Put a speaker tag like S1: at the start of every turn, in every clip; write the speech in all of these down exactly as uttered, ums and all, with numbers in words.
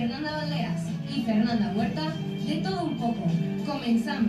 S1: Fernanda Valderas y Fernanda Huerta, de todo un poco. Comenzamos.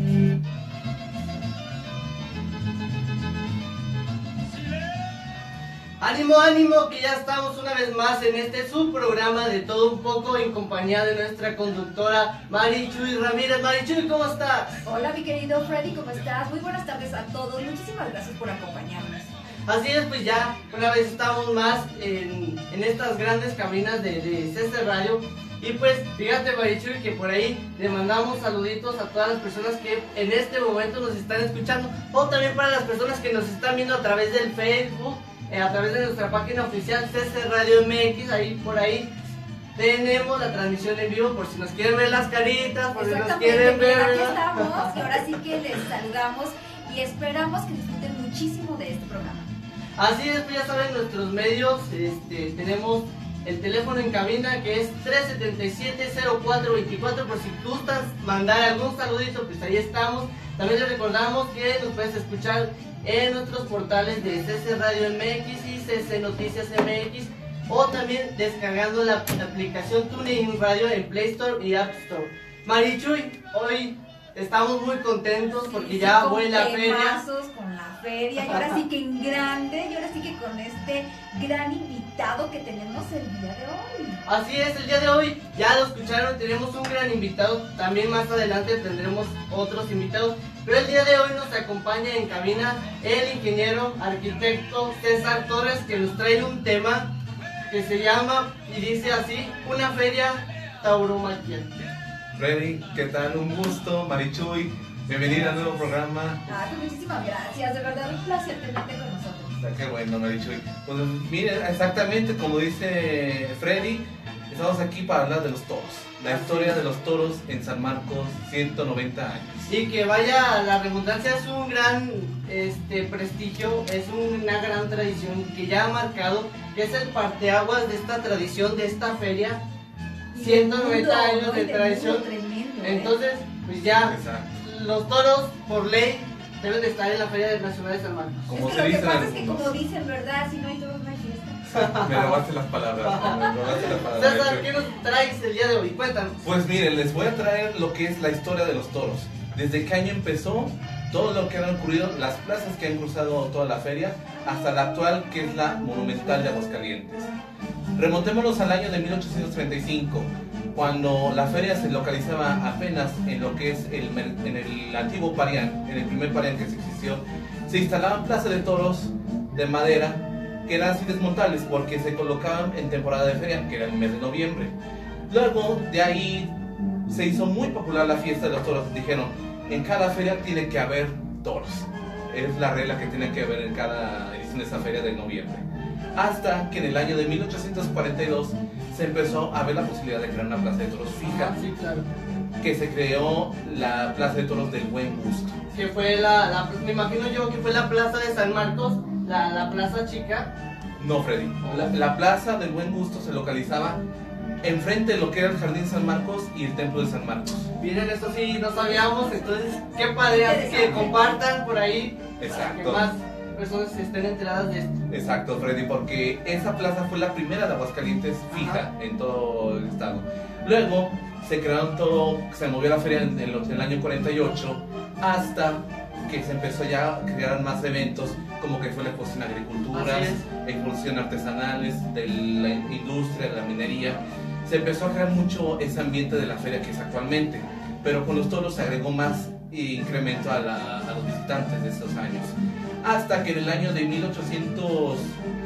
S2: Ánimo, ánimo, que ya estamos una vez más en este subprograma de todo un poco en compañía de nuestra conductora Marichuy Ramírez. Marichuy, ¿cómo estás?
S3: Hola mi querido Freddy, ¿cómo estás? Muy buenas tardes a todos, muchísimas gracias por acompañarnos.
S2: Así es, pues ya una vez estamos más en, en estas grandes cabinas de, de C C Radio. Y pues fíjate Marichuy que por ahí le mandamos saluditos a todas las personas que en este momento nos están escuchando, o también para las personas que nos están viendo a través del Facebook, eh, a través de nuestra página oficial C C Radio M X. Ahí por ahí tenemos la transmisión en vivo por si nos quieren ver las caritas, por si nos quieren ver.
S3: Aquí estamos y ahora sí que les saludamos y esperamos que disfruten muchísimo de este programa.
S2: Así es, pues ya saben nuestros medios, este, tenemos el teléfono en cabina que es tres siete siete, cero cuatro veinticuatro, por si gustas mandar algún saludito, pues ahí estamos. También les recordamos que nos puedes escuchar en nuestros portales de C C Radio M X y C C Noticias M X, o también descargando la aplicación TuneIn Radio en Play Store y App Store. Marichuy, hoy estamos muy contentos porque sí, ya fue la feria.
S3: Con la feria, y ahora sí que en grande, y ahora sí que con este gran invitado que tenemos el día de hoy.
S2: Así es, el día de hoy, ya lo escucharon, tenemos un gran invitado, también más adelante tendremos otros invitados, pero el día de hoy nos acompaña en cabina el ingeniero arquitecto César Torres, que nos trae un tema que se llama, y dice así, una feria tauromaquia.
S4: Freddy, ¿qué tal? Un gusto, Marichuy, bienvenida al nuevo programa.
S3: Ah, pues muchísimas gracias, de verdad un placer tenerte con nosotros.
S4: Qué bueno, Marichuy. Pues miren, exactamente como dice Freddy, estamos aquí para hablar de los toros. La historia de los toros en San Marcos, ciento noventa años.
S2: Y que vaya, la redundancia es un gran este, prestigio, es una gran tradición que ya ha marcado, que es el parteaguas de esta tradición, de esta feria. ciento noventa años de tradición.
S3: Tremendo, ¿eh?
S2: Entonces, pues ya,
S4: Exacto.
S2: Los toros, por ley, deben de estar en la Feria Nacional de San Marcos.
S4: Como
S3: es
S4: se
S3: que
S4: dice
S3: lo que pasa
S4: en
S3: es que
S4: algunos.
S3: como dicen, ¿verdad? Si no hay toros no hay fiesta.
S4: Me robaste las palabras, me robaste las palabras.
S2: César,
S4: Marichuy.
S2: ¿qué nos traes el día de hoy? Cuéntanos.
S4: Pues miren, les voy a traer lo que es la historia de los toros. Desde qué año empezó, todo lo que han ocurrido, las plazas que han cruzado toda la feria, hasta la actual, que es la Monumental de Aguascalientes. Remontémonos al año de mil ochocientos treinta y cinco, cuando la feria se localizaba apenas en lo que es el, en el antiguo Parián, en el primer Parián que se existió. Se instalaban plazas de toros de madera que eran así desmontables porque se colocaban en temporada de feria, que era el mes de noviembre. Luego de ahí se hizo muy popular la fiesta de los toros. Dijeron, en cada feria tiene que haber toros. Es la regla que tiene que haber en cada edición de esa feria de noviembre. Hasta que en el año de mil ochocientos cuarenta y dos se empezó a ver la posibilidad de crear una plaza de toros fija.
S2: Ah, sí, claro.
S4: Que se creó la Plaza de Toros del Buen Gusto.
S2: Que fue la, la, me imagino yo que fue la Plaza de San Marcos, la, la Plaza Chica.
S4: No, Freddy. La, la Plaza del Buen Gusto se localizaba enfrente de lo que era el Jardín San Marcos y el Templo de San Marcos.
S2: Miren, eso sí no sabíamos, entonces qué padre, así que compartan por ahí.
S4: Exacto.
S2: Para que más personas estén enteradas de esto.
S4: Exacto, Freddy, porque esa plaza fue la primera de Aguascalientes fija. Ajá. En todo el estado. Luego se crearon todo, se movió la feria en, en, los, en el año cuarenta y ocho, hasta que se empezó ya a crear más eventos, como que fue la exposición de agriculturas, exposición artesanales, de la industria, de la minería. Se empezó a crear mucho ese ambiente de la feria que es actualmente, pero con los toros se agregó más incremento a, la, a los visitantes de esos años. Hasta que en el año de mil ochocientos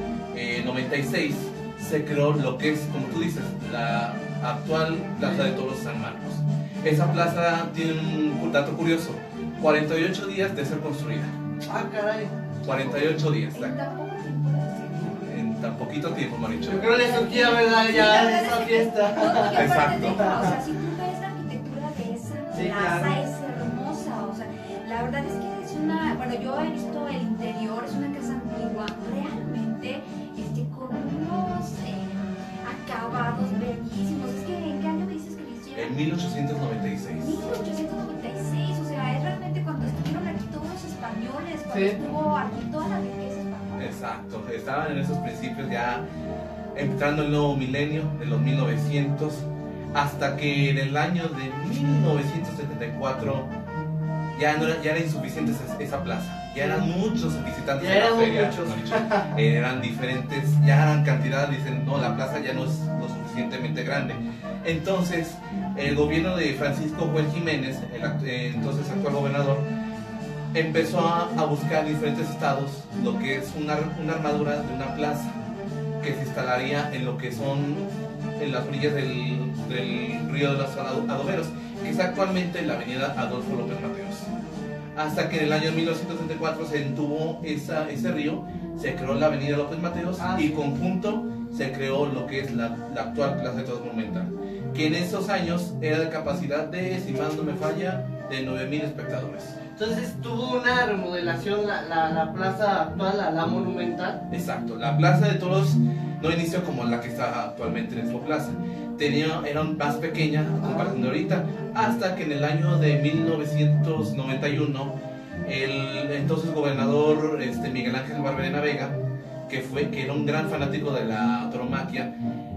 S4: noventa y seis se creó lo que es, como tú dices, la actual Plaza de Toros San Marcos. Esa plaza tiene un dato curioso, cuarenta y ocho días de ser construida.
S2: Ah, caray.
S4: cuarenta y ocho días.
S3: En tan poco tiempo.
S4: En tan poquito tiempo, Marichuy.
S2: Yo creo que le surgía, ¿verdad?
S3: Sí,
S2: ya esa fiesta.
S3: No,
S4: Exacto.
S3: De, o sea, si tú ves la arquitectura de esa
S2: sí,
S3: plaza,
S2: claro.
S3: Es hermosa. O sea, la verdad es que es una. Bueno, yo he visto el interior, es una casa antigua, realmente, este, con unos eh, acabados bellísimos. Es que, ¿en qué año me dices que lo hicieron?
S4: En mil ochocientos noventa y seis.
S3: mil ochocientos noventa y seis, o sea, es realmente cuando estuvieron aquí todos los españoles, cuando
S2: Sí.
S3: estuvo aquí toda la riqueza española.
S4: Exacto, estaban en esos principios ya entrando el nuevo milenio de los mil novecientos. hasta que en el año de mil novecientos setenta y cuatro ya, no era, ya era insuficiente esa, esa plaza. Ya eran muchos visitantes
S2: Ya
S4: de la
S2: eran
S4: feria.
S2: muchos.
S4: ¿no? Eran diferentes, ya eran cantidad, dicen, no, la plaza ya no es lo suficientemente grande. Entonces, el gobierno de Francisco Joel Jiménez, el act- eh, entonces actual gobernador, empezó a, a buscar en diferentes estados lo que es una, una armadura de una plaza que se instalaría en lo que son en las orillas del, del río de los Ado- Adoberos, que es actualmente la avenida Adolfo López Mateos. Hasta que en el año mil novecientos treinta y cuatro se entubo esa, ese río, se creó la avenida López Mateos
S2: Ah,
S4: y
S2: sí.
S4: conjunto se creó lo que es la, la actual Plaza de Toros Monumental, que en esos años era de capacidad de, si mal no me falla, de nueve mil espectadores.
S2: Entonces tuvo una remodelación la, la, la plaza actual, la, la monumental.
S4: Exacto, la Plaza de Toros no inició como la que está actualmente en Expo Plaza. Tenía, era más pequeña a comparación de ahorita, hasta que en el año de mil novecientos noventa y uno el entonces gobernador este, Miguel Ángel Barberena Vega, que, fue, que era un gran fanático de la tauromaquia,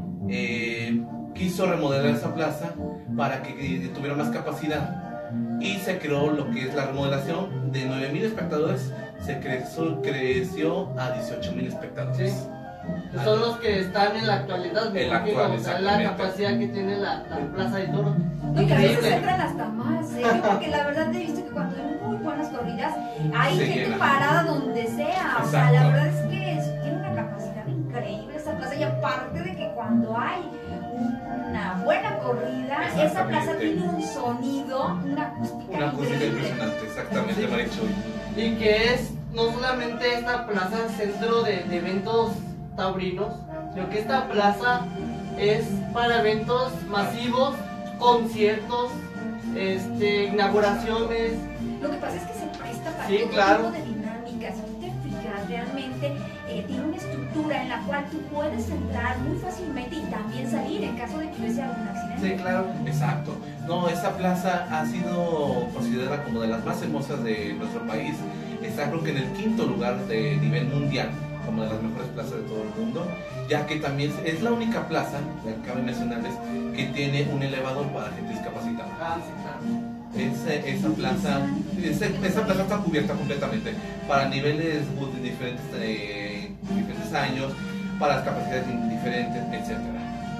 S4: eh, quiso remodelar esa plaza para que, que tuviera más capacidad. Y se creó lo que es la remodelación de nueve mil espectadores, se creció, creció a dieciocho mil espectadores.
S2: Sí. Son los que están en la actualidad, me
S4: En la
S2: imagino,
S4: actual,
S2: o sea, la
S4: exactamente.
S2: capacidad que tiene la, la plaza de toros.
S3: No, que a veces
S2: Increíble.
S3: entran hasta más, ¿eh? Yo porque la verdad he visto que cuando hay muy buenas corridas, hay
S4: Se
S3: gente
S4: llena.
S3: parada donde sea. O sea,
S4: Exacto.
S3: la verdad es que es- tiene una capacidad increíble esa plaza. Y aparte de que cuando hay una buena corrida, esa plaza
S4: Exactamente.
S3: tiene un sonido, una acústica
S4: Una acústica
S3: increíble.
S4: impresionante, exactamente,
S2: Sí.
S4: Marichuy.
S2: Y que es no solamente esta plaza centro de, de eventos taurinos, sino que esta plaza es para eventos masivos, conciertos, este, inauguraciones.
S3: Lo que pasa es que se presta para
S2: Sí,
S3: todo
S2: claro.
S3: tipo de dinámicas. Si tú te fijas, realmente eh, tiene una estructura en la cual tú puedes entrar muy fácilmente y también salir en caso de que hubiese algún accidente.
S2: Sí, claro.
S4: Exacto. No, esa plaza ha sido considerada como de las más hermosas de nuestro país. Está creo que en el quinto lugar de nivel mundial, como de las mejores plazas de todo el mundo, ya que también es la única plaza, cabe mencionarles, que tiene un elevador para gente discapacitada.
S2: Ah, sí, claro.
S4: Esa, esa plaza esa, esa plaza está cubierta completamente para niveles de diferentes, eh, diferentes años, para las capacidades diferentes, etcétera.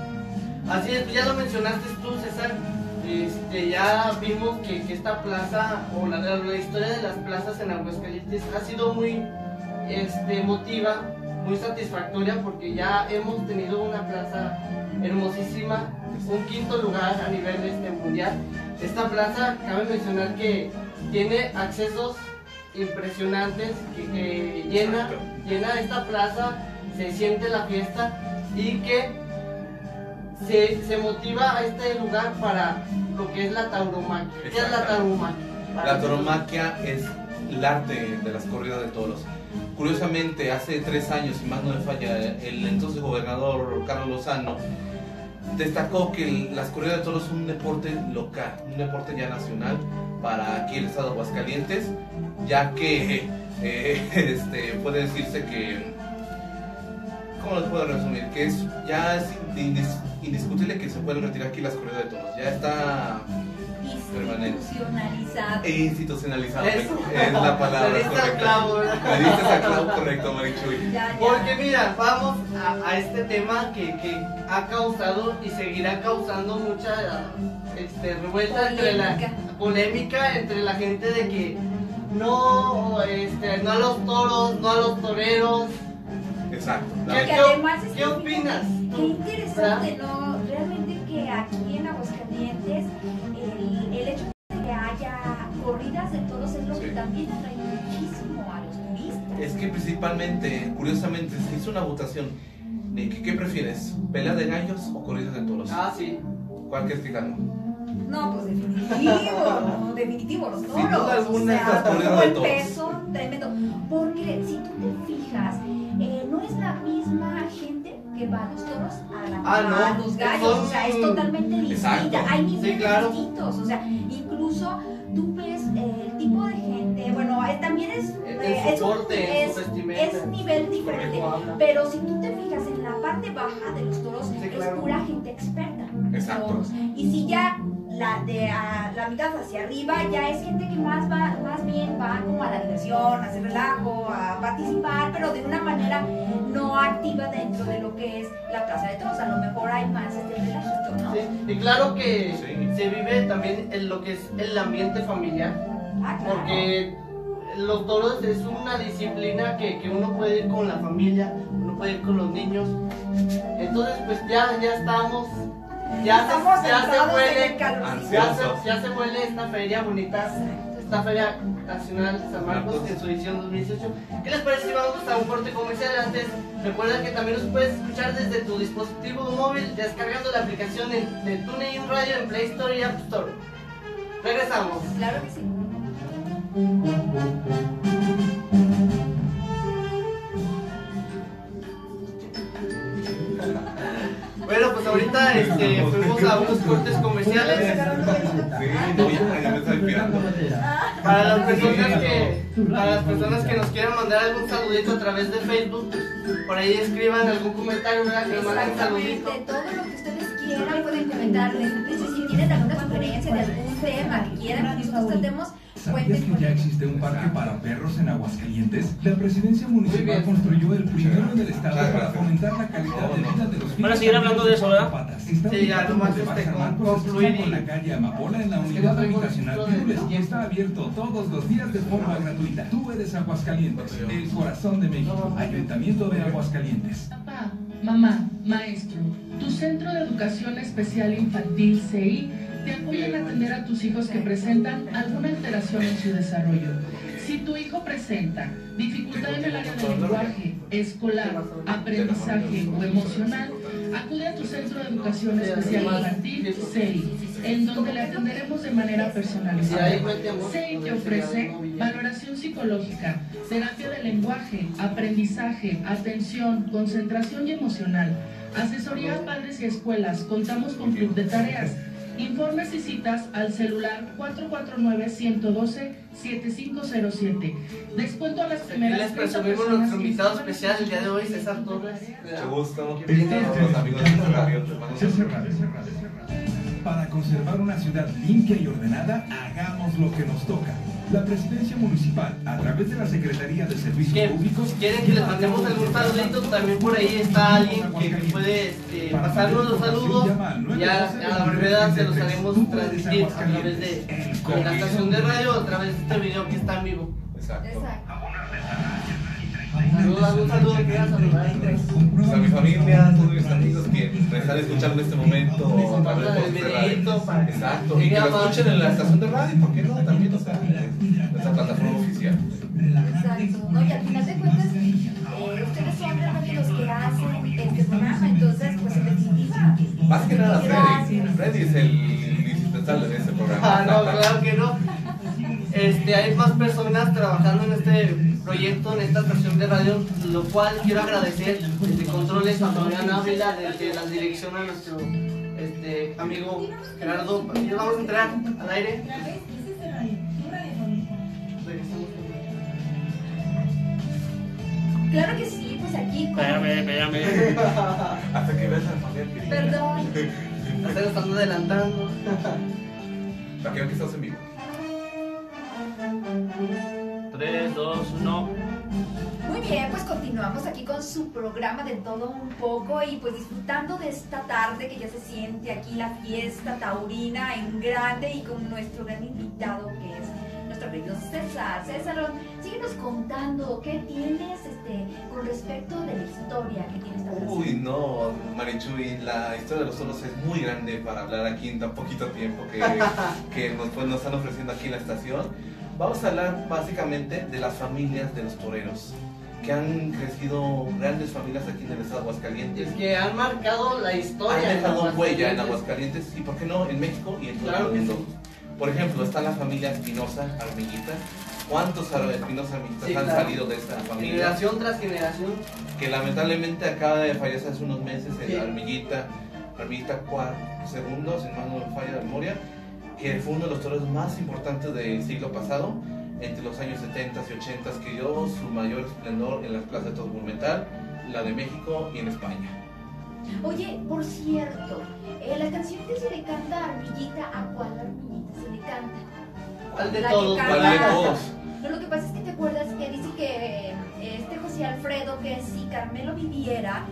S2: Así es, ya lo mencionaste tú, César. Este, ya vimos que, que esta plaza, o la, la historia de las plazas en Aguascalientes ha sido muy este, emotiva, muy satisfactoria, porque ya hemos tenido una plaza hermosísima, un quinto lugar a nivel este, mundial. Esta plaza, cabe mencionar que tiene accesos impresionantes, que, que llena,
S4: Exacto.
S2: llena esta plaza, se siente la fiesta y que se, se motiva a este lugar para lo que es la tauromaquia. ¿Qué es la
S4: Exacto.
S2: tauromaquia?
S4: La tauromaquia es el arte de las corridas de toros. Curiosamente, hace tres años, si más no me falla, el entonces gobernador Carlos Lozano destacó que el- las corridas de toros son un deporte local, un deporte ya nacional para aquí el estado de Aguascalientes, ya que eh, este, puede decirse que, ¿cómo les puedo resumir? Que es, ya es indis- indiscutible que se pueden retirar aquí las corridas de toros, ya está
S3: Institucionalizado.
S4: e institucionalizado,
S2: Eso.
S4: es la palabra
S2: Le diste al
S4: correcta.
S2: clavo, ¿verdad?
S4: Le diste al clavo correcto, Marichuy.
S3: Ya, ya.
S2: Porque mira, vamos a, a este tema que, que ha causado y seguirá causando mucha este, revuelta entre la
S3: Polémica.
S2: polémica entre la gente de que no, este, no a los toros, no a los toreros.
S4: Exacto.
S2: ¿Qué,
S3: Porque
S2: qué-
S3: además es
S2: qué
S3: que-
S2: opinas
S3: Qué
S2: tú?
S3: interesante, ¿no? Realmente que aquí en Aguascalientes el, el hecho de que haya corridas de toros es lo que
S4: Sí.
S3: también atrae muchísimo a los turistas.
S4: Es que principalmente, curiosamente, se hizo una votación de que, ¿qué prefieres? ¿Pelea de gallos o corridas de toros?
S2: Ah, sí.
S4: ¿Cuál quieres que ganó?
S3: No, pues definitivo, no, definitivo, los toros.
S4: Sin duda alguna,
S3: o
S4: las
S3: sea,
S4: corridas
S3: tuvo
S4: de
S3: el
S4: toros.
S3: peso tremendo. Porque si tú te fijas, eh, no es la misma gente que va a los toros a, la,
S2: Ah, no.
S3: a los gallos, o sea, es totalmente
S4: Exacto.
S3: distinta. Hay niveles
S2: claro.
S3: distintos, o sea, incluso tú ves eh, el tipo de gente, bueno, eh, también es,
S2: El
S3: eh, es, un-
S2: soporte,
S3: es,
S2: su vestimenta.
S3: es nivel diferente.
S2: Cómo habla.
S3: Pero si tú te fijas en la parte baja de los toros,
S2: Sí,
S3: es
S2: claro.
S3: pura gente experta.
S4: Exacto.
S3: Toros. Y si ya la de a, la mitad hacia arriba ya es gente que más va, más bien va como a la diversión, a hacer relajo, a participar, pero de una manera no activa dentro de lo que es la Plaza de Toros. A lo mejor hay más este relajito, ¿no?
S2: Sí, y claro que
S4: Sí.
S2: se vive también en lo que es el ambiente familiar,
S3: Ah, claro.
S2: porque los toros es una disciplina que, que uno puede ir con la familia, uno puede ir con los niños. Entonces pues ya, ya estamos, ya
S3: Estamos
S2: se, ya se
S3: entrados en
S2: huele,
S3: el calorcito.
S2: ya se, ya se huele esta feria bonita, esta feria nacional San Marcos en su edición dos mil dieciocho. ¿Qué les parece si vamos a un corte comercial? Antes, recuerda que también nos puedes escuchar desde tu dispositivo móvil descargando la aplicación de, de TuneIn Radio en Play Store y App Store. Regresamos.
S3: Claro que sí.
S2: Bueno, pues ahorita este, fuimos a unos cortes comerciales.
S4: Sí, no, ya, ya me estoy inspirando.
S2: Para las personas que, para las personas que nos quieran mandar algún saludito a través de Facebook, por ahí escriban algún comentario, ¿verdad? Que nos manden un
S3: Exactamente,
S2: saludito.
S3: todo lo que ustedes quieran pueden comentarles. Si tienen alguna sugerencia de algún tema que quieran que nosotros tratemos,
S5: ¿Sabías
S3: cuenten
S5: que ya existe un parque para perros en Aguascalientes? La presidencia municipal
S2: bien.
S5: construyó el primero en el estado
S4: Muchas
S5: para
S4: gracias.
S5: fomentar la calidad de vida de los
S2: Van a seguir hablando de eso, ¿verdad?
S5: patas. Está
S2: Sí, ya,
S5: ubicado
S2: nomás
S5: en Boulevard
S2: este,
S5: San Marcos,
S2: concluir
S5: esquina
S2: y-
S5: con la calle Amapola en la
S2: Es que
S5: unidad
S2: no traigo
S5: habitacional
S2: registro de-
S5: Pirules y está abierto todos los días de forma gratuita. Tú eres Aguascalientes, el corazón de México. Ayuntamiento de Aguascalientes.
S6: Papá, mamá, maestro, tu Centro de Educación Especial Infantil C I te apoya en atender a tus hijos que presentan alguna alteración en su desarrollo. Si tu hijo presenta dificultad en el área del lenguaje, escolar, aprendizaje o emocional, acude a tu Centro de Educación Especial Infantil C I, en donde le atenderemos de manera personalizada. C I te ofrece valoración psicológica, terapia de lenguaje, aprendizaje, atención, concentración y emocional, asesoría a padres y escuelas, contamos con club de tareas. Informes y citas al celular cuatro cuatro nueve, uno uno dos, siete cinco cero siete. Descuento a las
S2: Aquí
S6: primeras
S2: les
S6: treinta
S2: presumimos
S6: personas
S2: nuestro
S6: que
S2: invitado
S6: inscriban
S2: especial el día de hoy,
S6: sus
S2: César Torres.
S4: Mucho gusto.
S2: Que viene-
S4: Los amigos de este radio, hermanos.
S5: Se cerrará, se cerrará, se cerrará. Para conservar una ciudad limpia y ordenada, hagamos lo que nos toca. La presidencia municipal, a través de la Secretaría de Servicios
S2: Que
S5: Públicos,
S2: quieren que les mandemos algún saludito, también por ahí está alguien que puede este, pasarnos los saludos. Ya a la brevedad se los haremos transmitir a través de, de la estación de radio, a través de este video que está en vivo.
S4: Exacto.
S3: Exacto.
S2: Saludos, algún saludo que quieran saludar.
S4: Pues a mi familia, a todos mis amigos que me están escuchando en este momento a través de
S2: El
S4: este radio.
S2: videíto para-
S4: Exacto, y que lo escuchen en la estación de radio, ¿por qué no? También, o sea, en nuestra plataforma oficial.
S3: Exacto, ¿no? Y al final de cuentas, eh, ustedes son realmente los que hacen este programa, entonces, pues en definitiva.
S4: Más que nada, Freddy.
S3: Gracias.
S4: Freddy es el indispensable de este programa.
S2: Ah, no, claro que no. Este, hay más personas trabajando en este proyecto, en esta estación de radio, lo cual quiero agradecer desde Controles a Fabián Ávila, desde la dirección a nuestro este, amigo Gerardo. Ya vamos a entrar al aire. Regresamos.
S3: Claro que sí, pues aquí. con-
S2: Espérame, espérame.
S4: Hasta que veas al familiar que
S3: Perdón.
S2: Ya se lo están adelantando.
S4: Para que vean que estás en vivo.
S2: tres, dos, uno.
S3: Muy bien, pues continuamos aquí con su programa de todo un poco y pues disfrutando de esta tarde que ya se siente aquí la fiesta taurina en grande y con nuestro gran invitado que es nuestro querido César. César, síguenos contando qué tienes este, con respecto de la historia que tiene esta
S4: Uy,
S3: versión.
S4: no, Marichuy, la historia de los toros es muy grande para hablar aquí en tan poquito tiempo que, que nos, pues, nos están ofreciendo aquí en la estación. Vamos a hablar básicamente de las familias de los toreros, que han crecido grandes familias aquí en el estado de Aguascalientes.
S2: Es que han marcado la historia.
S4: Han dejado
S2: en
S4: huella en
S2: Aguascalientes.
S4: Aguascalientes y, ¿por qué no?, en México y en todo
S2: Claro
S4: el
S2: que
S4: mundo. Por ejemplo, está la familia Espinosa Armillita. ¿Cuántos Espinosa Armillitas
S2: Sí,
S4: han
S2: claro.
S4: salido de esta familia?
S2: Generación tras generación.
S4: Que lamentablemente acaba de fallecer hace unos meses el
S2: Sí.
S4: Armillita, Armillita cuarto, segundo, si mal no me falla la memoria, que fue uno de los toreros más importantes del siglo pasado, entre los años setenta y ochenta, que dio su mayor esplendor en las plazas de toros monumental, la de México y en España.
S3: Oye, por cierto, eh, la canción de se le canta Armillita, ¿a cuál Armillita se le canta?
S2: ¿Cuál de
S3: La que
S2: todos?
S3: canta.
S4: ¿Cuál de todos?
S3: No, lo que pasa es que te acuerdas que dice que eh, este José Alfredo, que si Carmelo viviera,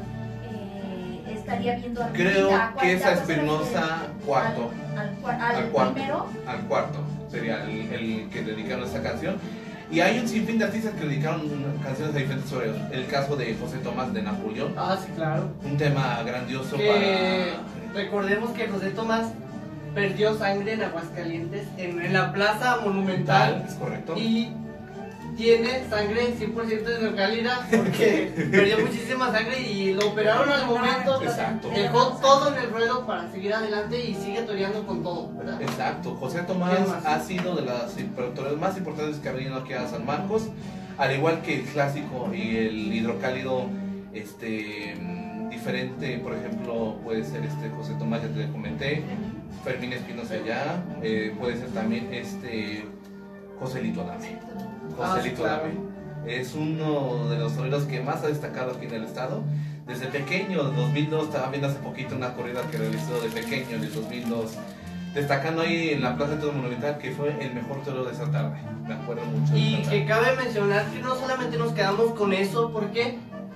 S3: eh, estaría viendo a
S4: Creo
S3: ¿a cuál
S4: que es a
S3: José
S4: Espinosa
S3: Alfredo?
S4: cuarto.
S3: Al, al, cua- al
S4: Al cuarto.
S3: primero.
S4: Al cuarto. Sería el, el que dedicaron esta canción. Y hay un sinfín de artistas que dedicaron canciones a diferentes sobre el caso de José Tomás de Napoleón.
S2: Ah, sí, claro.
S4: Un tema grandioso
S2: Que
S4: para...
S2: recordemos que José Tomás perdió sangre en Aguascalientes, en, en la Plaza Monumental.
S4: Es correcto.
S2: Y tiene sangre cien por ciento de neutralidad porque perdió muchísima sangre y lo operaron al momento.
S4: Exacto.
S2: Dejó todo en el ruedo para seguir adelante y sigue toreando con todo, ¿verdad?
S4: Exacto. José Tomás
S2: ¿Quién más?
S4: ha sido de las toreros más importantes que ha venido aquí a San Marcos, al igual que el clásico y el hidrocálido, este, mm, diferente, por ejemplo, puede ser este José Tomás, ya te lo comenté, Fermín Espinosa ya, eh, puede ser también este Joselito Adame. Joselito
S2: Ah, sí,
S4: Adame. Es uno de los toreros que más ha destacado aquí en el estado. Desde pequeño, en dos mil dos, estaba viendo hace poquito una corrida que realizó de pequeño en el dos mil dos, destacando ahí en la Plaza de Todo Monumental que fue el mejor torero de esa tarde. Me acuerdo mucho de
S2: Y
S4: esa
S2: que
S4: tarde.
S2: cabe mencionar que no solamente nos quedamos con eso, porque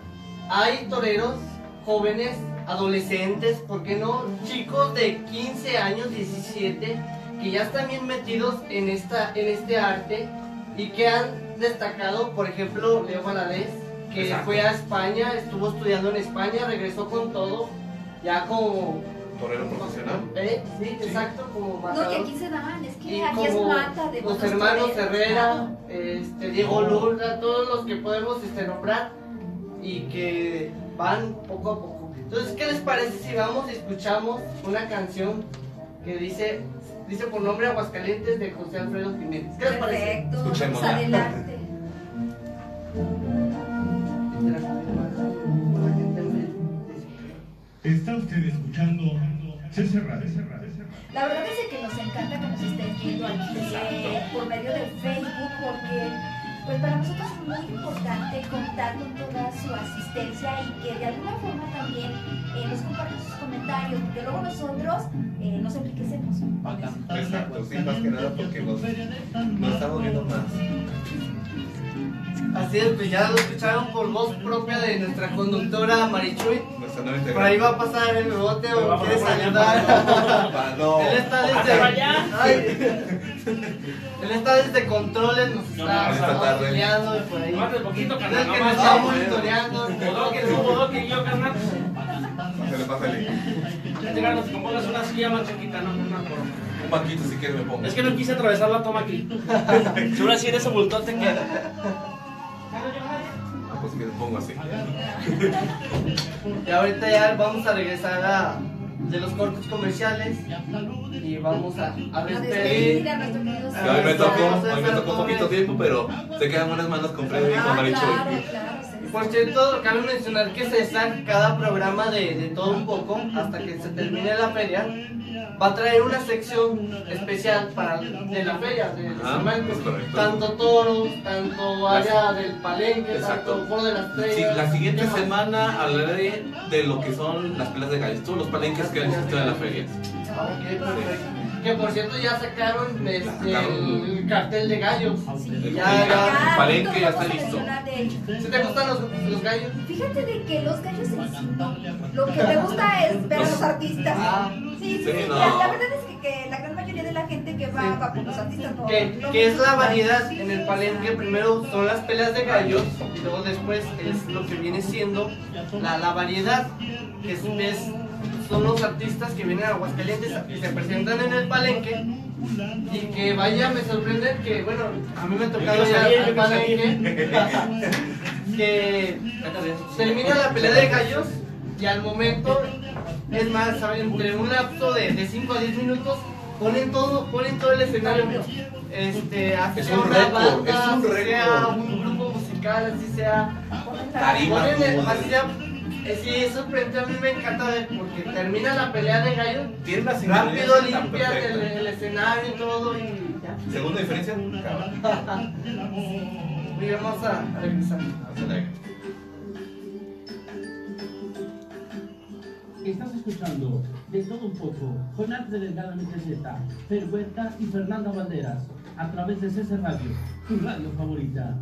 S2: hay toreros jóvenes, adolescentes, ¿por qué no? Chicos de quince años, diecisiete, que ya están bien metidos en, esta, en este arte y que han destacado, por ejemplo, Leo Valadez, que
S4: Exacto.
S2: fue a España, estuvo estudiando en España, regresó con todo, ya como...
S4: Torero profesional.
S2: ¿Eh? Sí,
S4: Sí.
S2: exacto, como
S3: No,
S2: matador.
S3: que aquí se dan, es que
S2: Y
S3: aquí es
S2: como
S3: mata de
S2: los
S3: buenos
S2: hermanos
S3: toreros,
S2: Herrera,
S3: claro.
S2: este, Diego Luna, todos los que podemos este, nombrar y que van poco a poco. Entonces, ¿qué les parece si vamos y escuchamos una canción que dice, dice por nombre Aguascalientes de José Alfredo Jiménez? ¿Qué les parece?
S3: Perfecto, vamos
S4: Escuchémosla.
S3: adelante.
S5: Está usted escuchando César Radio.
S3: La verdad es que nos encanta que nos estén viendo aquí eh, por medio del Facebook, porque pues para nosotros es muy importante contar con toda su asistencia y que de alguna forma también eh, nos compartan sus comentarios, porque luego nosotros eh, nos enriquecemos con eso.
S4: Exacto, sí, más que nada porque nos, nos estamos viendo más.
S2: Así es, pues ya lo escucharon por voz propia de nuestra conductora Marichuy.
S4: Nuestra nueva
S2: Por ahí
S4: integrante.
S2: va a pasar el bote
S7: Pero
S2: o
S7: vamos
S2: quiere
S7: por allá,
S2: saludar.
S4: Pa- no.
S2: Él está
S7: ¡Hazte
S2: desde,
S7: para allá!
S2: Ay. Él está desde controles, nos
S7: No,
S2: está
S7: no,
S4: esta tarde.
S2: auxiliando de por ahí.
S7: Aguanta un poquito,
S2: Entonces
S7: carnal,
S2: que
S7: no
S2: nos
S7: más.
S2: está
S7: No,
S2: monitoreando.
S7: Bodoque, tú, Bodoque y yo, carnal.
S4: Pásale, pásale.
S7: Ya llegaron, te compongas una silla más chiquita, no, no, no, por-
S4: Un banquito si quieres me pongo.
S7: Es que no quise atravesar la toma aquí. Seguro así en ese bultote que.
S4: Ah, pues si quieres me pongo así.
S2: Y ahorita ya vamos a regresar a de los cortes comerciales y vamos a, a
S3: A despedir
S2: despedir.
S3: a nuestro querido
S4: Sí, hoy me tocó,
S2: César
S4: hoy me tocó poquito
S2: Torres.
S4: tiempo, pero se quedan buenas manos con Freddy y con
S3: Ah,
S4: Marichuy.
S3: claro, claro, sí.
S2: Por cierto, cabe mencionar que César, cada programa de, de todo un poco, hasta que se termine la feria, va a traer una sección especial para de la feria, de, de
S4: Ah,
S2: San Marcos.
S4: es correcto.
S2: Tanto toros, tanto área del palenque,
S4: Exacto.
S2: tanto foro de las
S4: Sí,
S2: estrellas.
S4: la siguiente
S2: ¿qué más?
S4: semana hablaré de lo que son las peleas de gallos, todos los palenques que han existido en la feria.
S2: Ah, ok, perfecto. Que por cierto ya sacaron este,
S4: sacaron.
S2: el cartel de gallos.
S3: Sí,
S4: El
S2: Ya,
S3: ya,
S2: ya.
S4: el palenque ya
S3: vamos
S4: está
S3: a
S4: listo.
S3: mencionar, de hecho.
S2: ¿Sí te gustan los, los gallos?
S3: Fíjate de que los gallos en sí no. Lo que me gusta es ver a los artistas.
S2: Ah,
S3: Sí, sí,
S4: sí,
S3: sí.
S4: no.
S3: La, la verdad es que, que la gran mayoría de la gente que va,
S2: Sí.
S3: va con los artistas. No,
S2: que,
S3: no
S2: que es la
S3: me gusta.
S2: variedad en el palenque. Primero son las peleas de gallos y luego después es lo que viene siendo la, la variedad, que es, es- son los artistas que vienen a Aguascalientes y se presentan en el palenque. Y que vaya, me sorprende que, bueno, a mí me ha tocado
S7: Yo quiero
S2: ya
S7: salir,
S2: al
S7: yo quiero
S2: palenque que termina la pelea de gallos y al momento, es más, ¿saben? Entre un lapso de cinco a diez minutos ponen todo, ponen todo el escenario, este, así
S4: Es
S2: sea
S4: un
S2: una
S4: récord,
S2: banda,
S4: es un
S2: así sea
S4: récord.
S2: un grupo musical, así sea,
S4: Tarima,
S2: ponen el-
S4: como-
S2: así sea, eh, sí, es sorprendente, a mí me encanta ver porque termina la pelea de gallos,
S4: Tiene una
S2: rápido
S4: sincronización tan
S2: limpian el,
S4: perfecta.
S2: el escenario y todo y ya.
S4: Segunda diferencia, cabrón.
S2: Y vamos a regresar.
S4: Hasta luego.
S8: Estás escuchando De Todo Un Poco con Arte Delgado Meseta, Fer Huerta y Fernanda Banderas a través de C S Radio, tu radio favorita.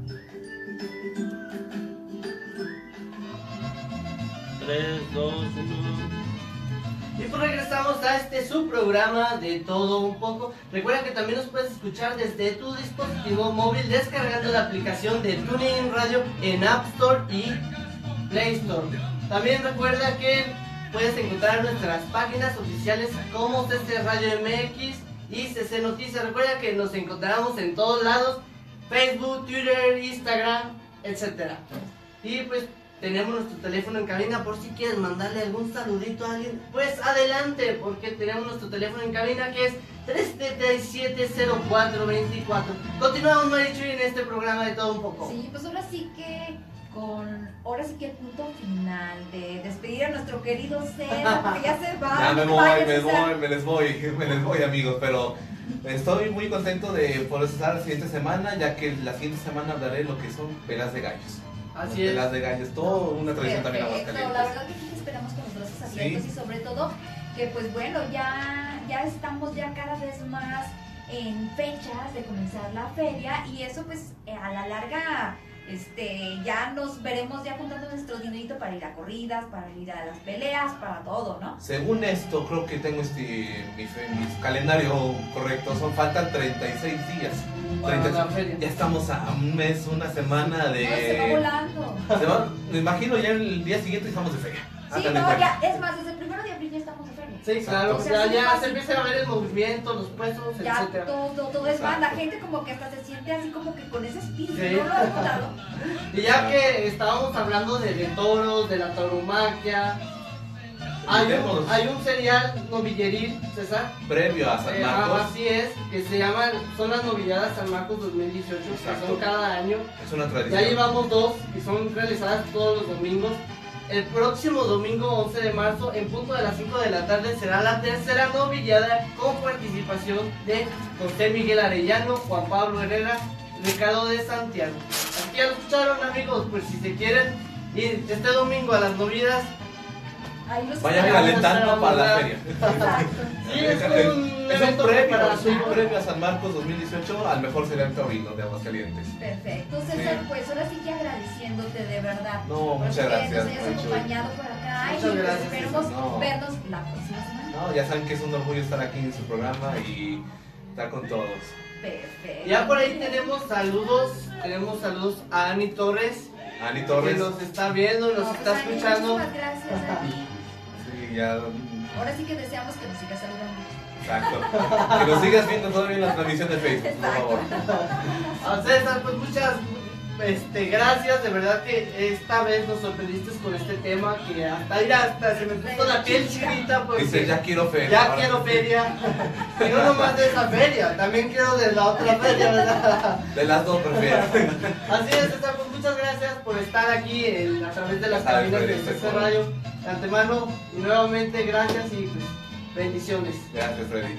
S7: tres, dos, uno.
S2: Y pues regresamos a este su programa De Todo Un Poco. Recuerda que también nos puedes escuchar desde tu dispositivo móvil descargando la aplicación de TuneIn Radio en App Store y Play Store. También recuerda que puedes encontrar nuestras páginas oficiales como C C Radio M X y C C Noticias. Recuerda que nos encontramos en todos lados: Facebook, Twitter, Instagram, etcétera. Y pues tenemos nuestro teléfono en cabina por si quieres mandarle algún saludito a alguien. Pues adelante, porque tenemos nuestro teléfono en cabina que es tres siete siete, cero cuatro dos cuatro. Continuamos, Marichuy, en este programa De Todo Un Poco.
S3: Sí, pues ahora sí que con, ahora sí que el punto final de despedir a nuestro querido César, porque ya se va.
S4: Ya me
S3: no
S4: voy,
S3: vayas,
S4: me
S3: César.
S4: voy, me les voy, me les voy, amigos, pero estoy muy contento de poder estar la siguiente semana, ya que la siguiente semana hablaré de lo que son pelas de gallos.
S2: Así es.
S4: Pelas de gallos, todo una tradición también
S3: Perfecto,
S4: aguascalientes.
S3: la verdad que sí esperamos con los brazos abiertos
S4: Sí.
S3: y sobre todo que pues bueno, ya, ya estamos ya cada vez más en fechas de comenzar la feria y eso pues eh, a la larga este ya nos veremos ya juntando nuestro dinerito para ir a corridas, para ir a las peleas, para todo, ¿no?
S4: Según esto, creo que tengo este mi, fe- mi calendario correcto, son faltan treinta y seis días.
S2: Para
S4: treinta y seis.
S2: la feria.
S4: Ya estamos a un mes, una semana de...
S3: No, se va volando.
S4: Se va- me imagino ya el día siguiente estamos de feria.
S3: Sí,
S4: Ándale,
S3: no,
S4: pues.
S3: ya, es más, desde el primero de abril ya estamos de feria.
S2: Sí, claro,
S3: O sea,
S2: ya,
S3: sí,
S2: ya
S3: fácil.
S2: se empieza a ver el movimiento, los puestos,
S3: Ya
S2: etcétera.
S3: todo, todo es más, la
S4: Exacto.
S3: gente como que hasta se siente así como que con ese espíritu,
S2: Sí.
S3: ¿no lo has notado?
S2: Y ya que estábamos hablando de, de toros, de la tauromaquia, hay
S4: Tenemos-
S2: un, hay un serial novilleril, César,
S4: Previo a San
S2: eh,
S4: Marcos,
S2: así es, que se llama, son las novilladas San Marcos dos mil dieciocho, que
S4: Exacto.
S2: son cada año.
S4: es una tradición.
S2: Ya llevamos dos y son realizadas todos los domingos. El próximo domingo once de marzo, en punto de las cinco de la tarde, será la tercera novillada con participación de José Miguel Arellano, Juan Pablo Herrera, Ricardo de Santiago. Aquí ya lo escucharon, amigos, pues si se quieren ir este domingo a las novilladas,
S3: Ahí los
S4: Vayan
S2: Ya vamos a
S4: calentando
S2: estar
S4: para la
S2: hablando.
S4: feria.
S3: Exacto.
S2: sí, es un
S4: Es un
S2: evento
S4: previo,
S2: preparatorio.
S4: es un previo a San Marcos dos mil dieciocho al mejor serial taurino de Aguascalientes.
S3: Perfecto, César,
S4: Sí.
S3: pues ahora sí que agradeciéndote de verdad.
S4: No,
S3: por
S4: muchas
S3: que
S4: gracias,
S3: nos hayas
S4: Marichuy.
S3: acompañado por acá
S2: Muchas
S3: y pues
S2: gracias,
S3: esperemos
S4: César, no.
S3: vernos la próxima semana.
S4: No, ya saben que es un orgullo estar aquí en su programa y estar con todos.
S3: Perfecto.
S2: Ya por ahí tenemos saludos, tenemos saludos a Ani Torres,
S4: Ani
S2: que
S4: Torres,
S2: nos está viendo, nos
S3: No, pues,
S2: está
S3: Ani,
S2: escuchando.
S3: Muchísimas gracias a ti.
S4: sí, ya,
S3: Ahora sí que deseamos que nos sigas saludando.
S4: exacto. Que nos sigas viendo todavía en la transmisión de Facebook, por favor.
S2: A César, pues muchas este, gracias, de verdad que esta vez nos sorprendiste con este tema que hasta, mira, hasta se me puso la piel chinita porque
S4: Dice, ya quiero feria.
S2: ya
S4: ahora
S2: quiero
S4: sí.
S2: feria. Y no nomás de esa feria, también quiero de la otra feria, ¿verdad?
S4: De las dos prefiero.
S2: Así es, César, pues muchas gracias por estar aquí en- a través de las
S4: Sabes,
S2: cabinas de
S4: Freddy,
S2: C C
S4: por favor.
S2: Radio. De antemano, y nuevamente gracias y pues, bendiciones.
S4: Gracias, Freddy.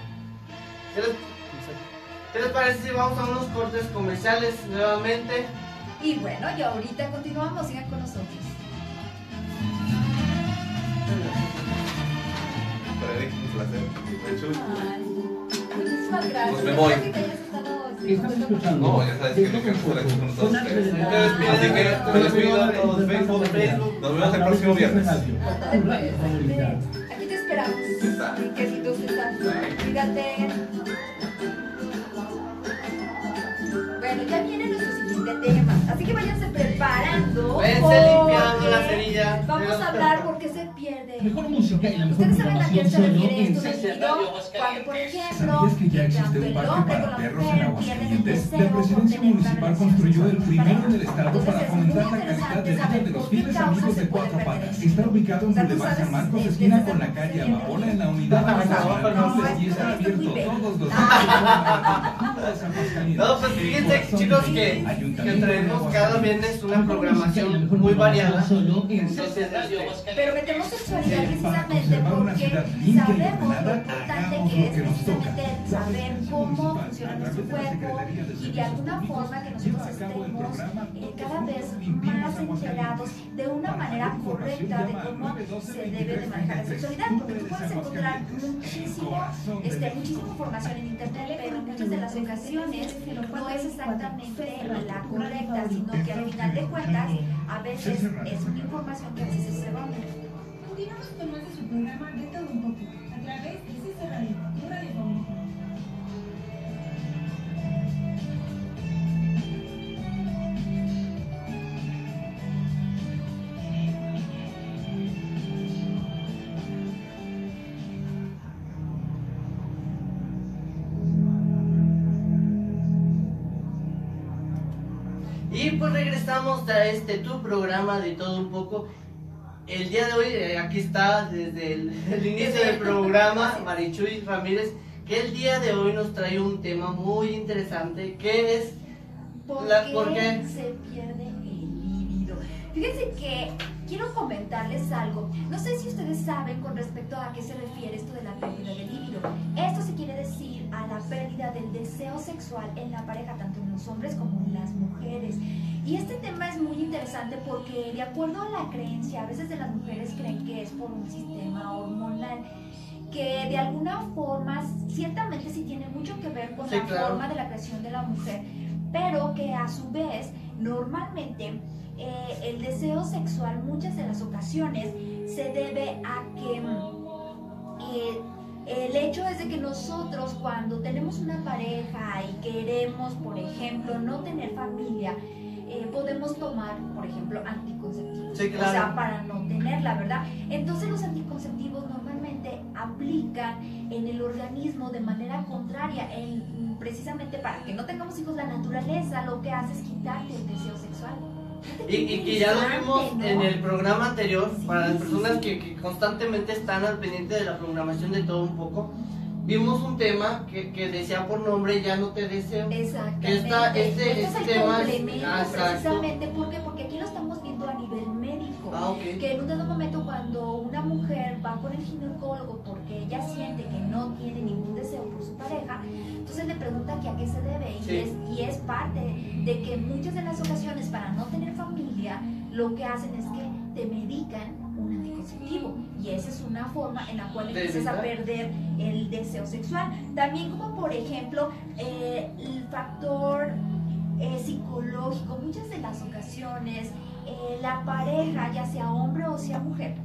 S2: ¿Qué les, qué les parece si vamos a unos cortes comerciales nuevamente?
S3: Y bueno, y ahorita continuamos, sigan con nosotros.
S4: Freddy, un placer. Marichuy.
S3: Ay, muchísimas gracias.
S4: Pues me voy.
S3: Espero que hayas estado, este,
S8: Estás
S3: contento
S8: escuchando.
S4: No, ya sabes que me encanta estar aquí con todos
S8: Con Arte
S4: ustedes.
S8: Delgado.
S4: Así que me despido a todos de Facebook.
S2: Facebook.
S4: Nos vemos el próximo viernes.
S3: Ándale, pues, este, aquí te esperamos.
S4: Está.
S3: Mi querido César. Cuídate. Bueno, ya viene nuestro siguiente tema, así que váyanse preparando.
S2: Váyanse
S3: porque
S2: limpiando la cerilla.
S3: Vamos a hablar por qué se pierde.
S8: Mejor música y la mejor
S3: Ustedes saben a quién se
S8: programación
S3: refiere
S8: solo
S3: esto
S8: en
S3: del
S8: C C Radio
S3: video,
S8: Aguascalientes.
S3: cuando por ejemplo
S5: ¿Sabías que ya existe un parque para perros en Aguascalientes? La presidencia municipal construyó el primero en el estado para fomentar la calidad de vida de los fieles amigos de cuatro patas. Está ubicado en Boulevard San Marcos, esquina con la calle Amapola, en la unidad habitacional y está abierto todos los días.
S2: No, pues fíjense, chicos, que, que traemos cada viernes una programación muy variada.
S8: Solo en
S2: Entonces,
S8: C C Radio
S2: este,
S8: Aguascalientes.
S3: Pero metemos sexualidad
S5: Para
S3: precisamente
S5: conservar una
S3: porque
S5: ciudad limpia y
S3: sabemos lo
S5: ordenada,
S3: importante
S5: hagamos
S3: es precisamente saber cómo funciona nuestro cuerpo y de alguna forma que nosotros estemos eh, cada vez más enterados de una manera correcta de cómo se debe de manejar la sexualidad, porque tú puedes encontrar muchísimo, este, muchísima información en internet, pero en muchas de las ocasiones no es exactamente la correcta, sino que al final de cuentas a veces es una información que a veces se errónea.
S1: Continuamos con más de su programa De Todo Un Poco, a través de C C Radio, tu radio favorita.
S2: Y pues regresamos a este tu programa De Todo Un Poco. El día de hoy, eh, aquí está desde el, el inicio del programa Marichuy Ramírez, que el día de hoy nos trae un tema muy interesante, que es
S3: ¿Por,
S2: la,
S3: qué
S2: ¿por qué
S3: se pierde el líbido? Fíjense que quiero comentarles algo. No sé si ustedes saben con respecto a qué se refiere esto de la pérdida del líbido. Esto se quiere decir a la pérdida del deseo sexual en la pareja, tanto en los hombres como en las mujeres. Y este tema es muy interesante porque de acuerdo a la creencia, a veces de las mujeres creen que es por un sistema hormonal, que de alguna forma ciertamente sí tiene mucho que ver con
S2: sí,
S3: la
S2: claro.
S3: forma de la creación de la mujer, pero que a su vez normalmente eh, el deseo sexual muchas de las ocasiones se debe a que eh, el hecho es de que nosotros cuando tenemos una pareja y queremos, por ejemplo, no tener familia, eh, podemos tomar, por ejemplo, anticonceptivos,
S2: sí, claro.
S3: o sea, para no tenerla, ¿verdad? Entonces los anticonceptivos normalmente aplican en el organismo de manera contraria, en, precisamente para que no tengamos hijos. La naturaleza lo que hace es quitarte el deseo sexual.
S2: Y, y que ya lo vimos, ¿no?, en el programa anterior,
S3: sí,
S2: para las personas
S3: sí, sí.
S2: Que, que constantemente están al pendiente de la programación De Todo Un Poco, vimos un tema que, que decía por nombre Ya No Te Deseo.
S3: Exactamente.
S2: Esta, este,
S3: este
S2: este
S3: es el
S2: tema
S3: complemento,
S2: ah,
S3: precisamente. ¿Por qué? Porque aquí lo estamos viendo a nivel médico.
S2: Ah, okay.
S3: Que en un dado momento cuando una mujer va con el ginecólogo porque ella siente que no tiene ningún deseo por su pareja, entonces le pregunta que a qué se debe.
S2: Sí.
S3: Y, es, y es parte de que en muchas de las ocasiones para no tener familia, lo que hacen es que te medican un anticonceptivo, y esa es una forma en la cual empiezas a perder el deseo sexual. También como por ejemplo eh, el factor eh, psicológico, muchas de las ocasiones eh, la pareja, ya sea hombre o sea mujer,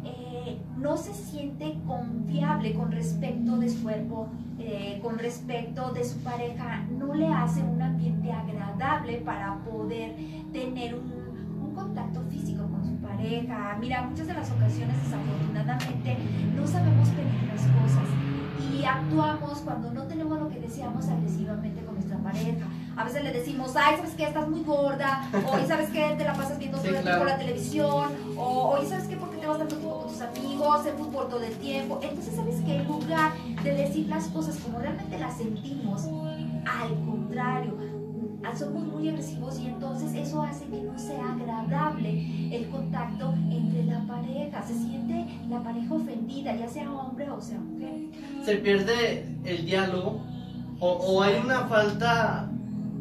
S3: eh, no se siente confiable con respecto de su cuerpo, eh, con respecto de su pareja, no le hace un ambiente agradable para poder tener un contacto físico con su pareja. Mira, muchas de las ocasiones desafortunadamente no sabemos pedir las cosas y actuamos cuando no tenemos lo que deseamos agresivamente con nuestra pareja. A veces le decimos, ay, ¿sabes qué? Estás muy gorda, o ¿sabes qué? Te la pasas viendo todo
S2: sí,
S3: el
S2: claro.
S3: tiempo la televisión, o oye, ¿sabes qué? ¿Por qué te vas tanto tiempo con tus amigos? El fútbol todo el tiempo. Entonces, ¿sabes qué? En lugar de decir las cosas como realmente las sentimos, al contrario, somos muy agresivos, y entonces eso hace que no sea agradable el contacto entre la pareja. Se siente la pareja ofendida, ya sea hombre o sea mujer.
S2: Se pierde el diálogo, o, o hay una falta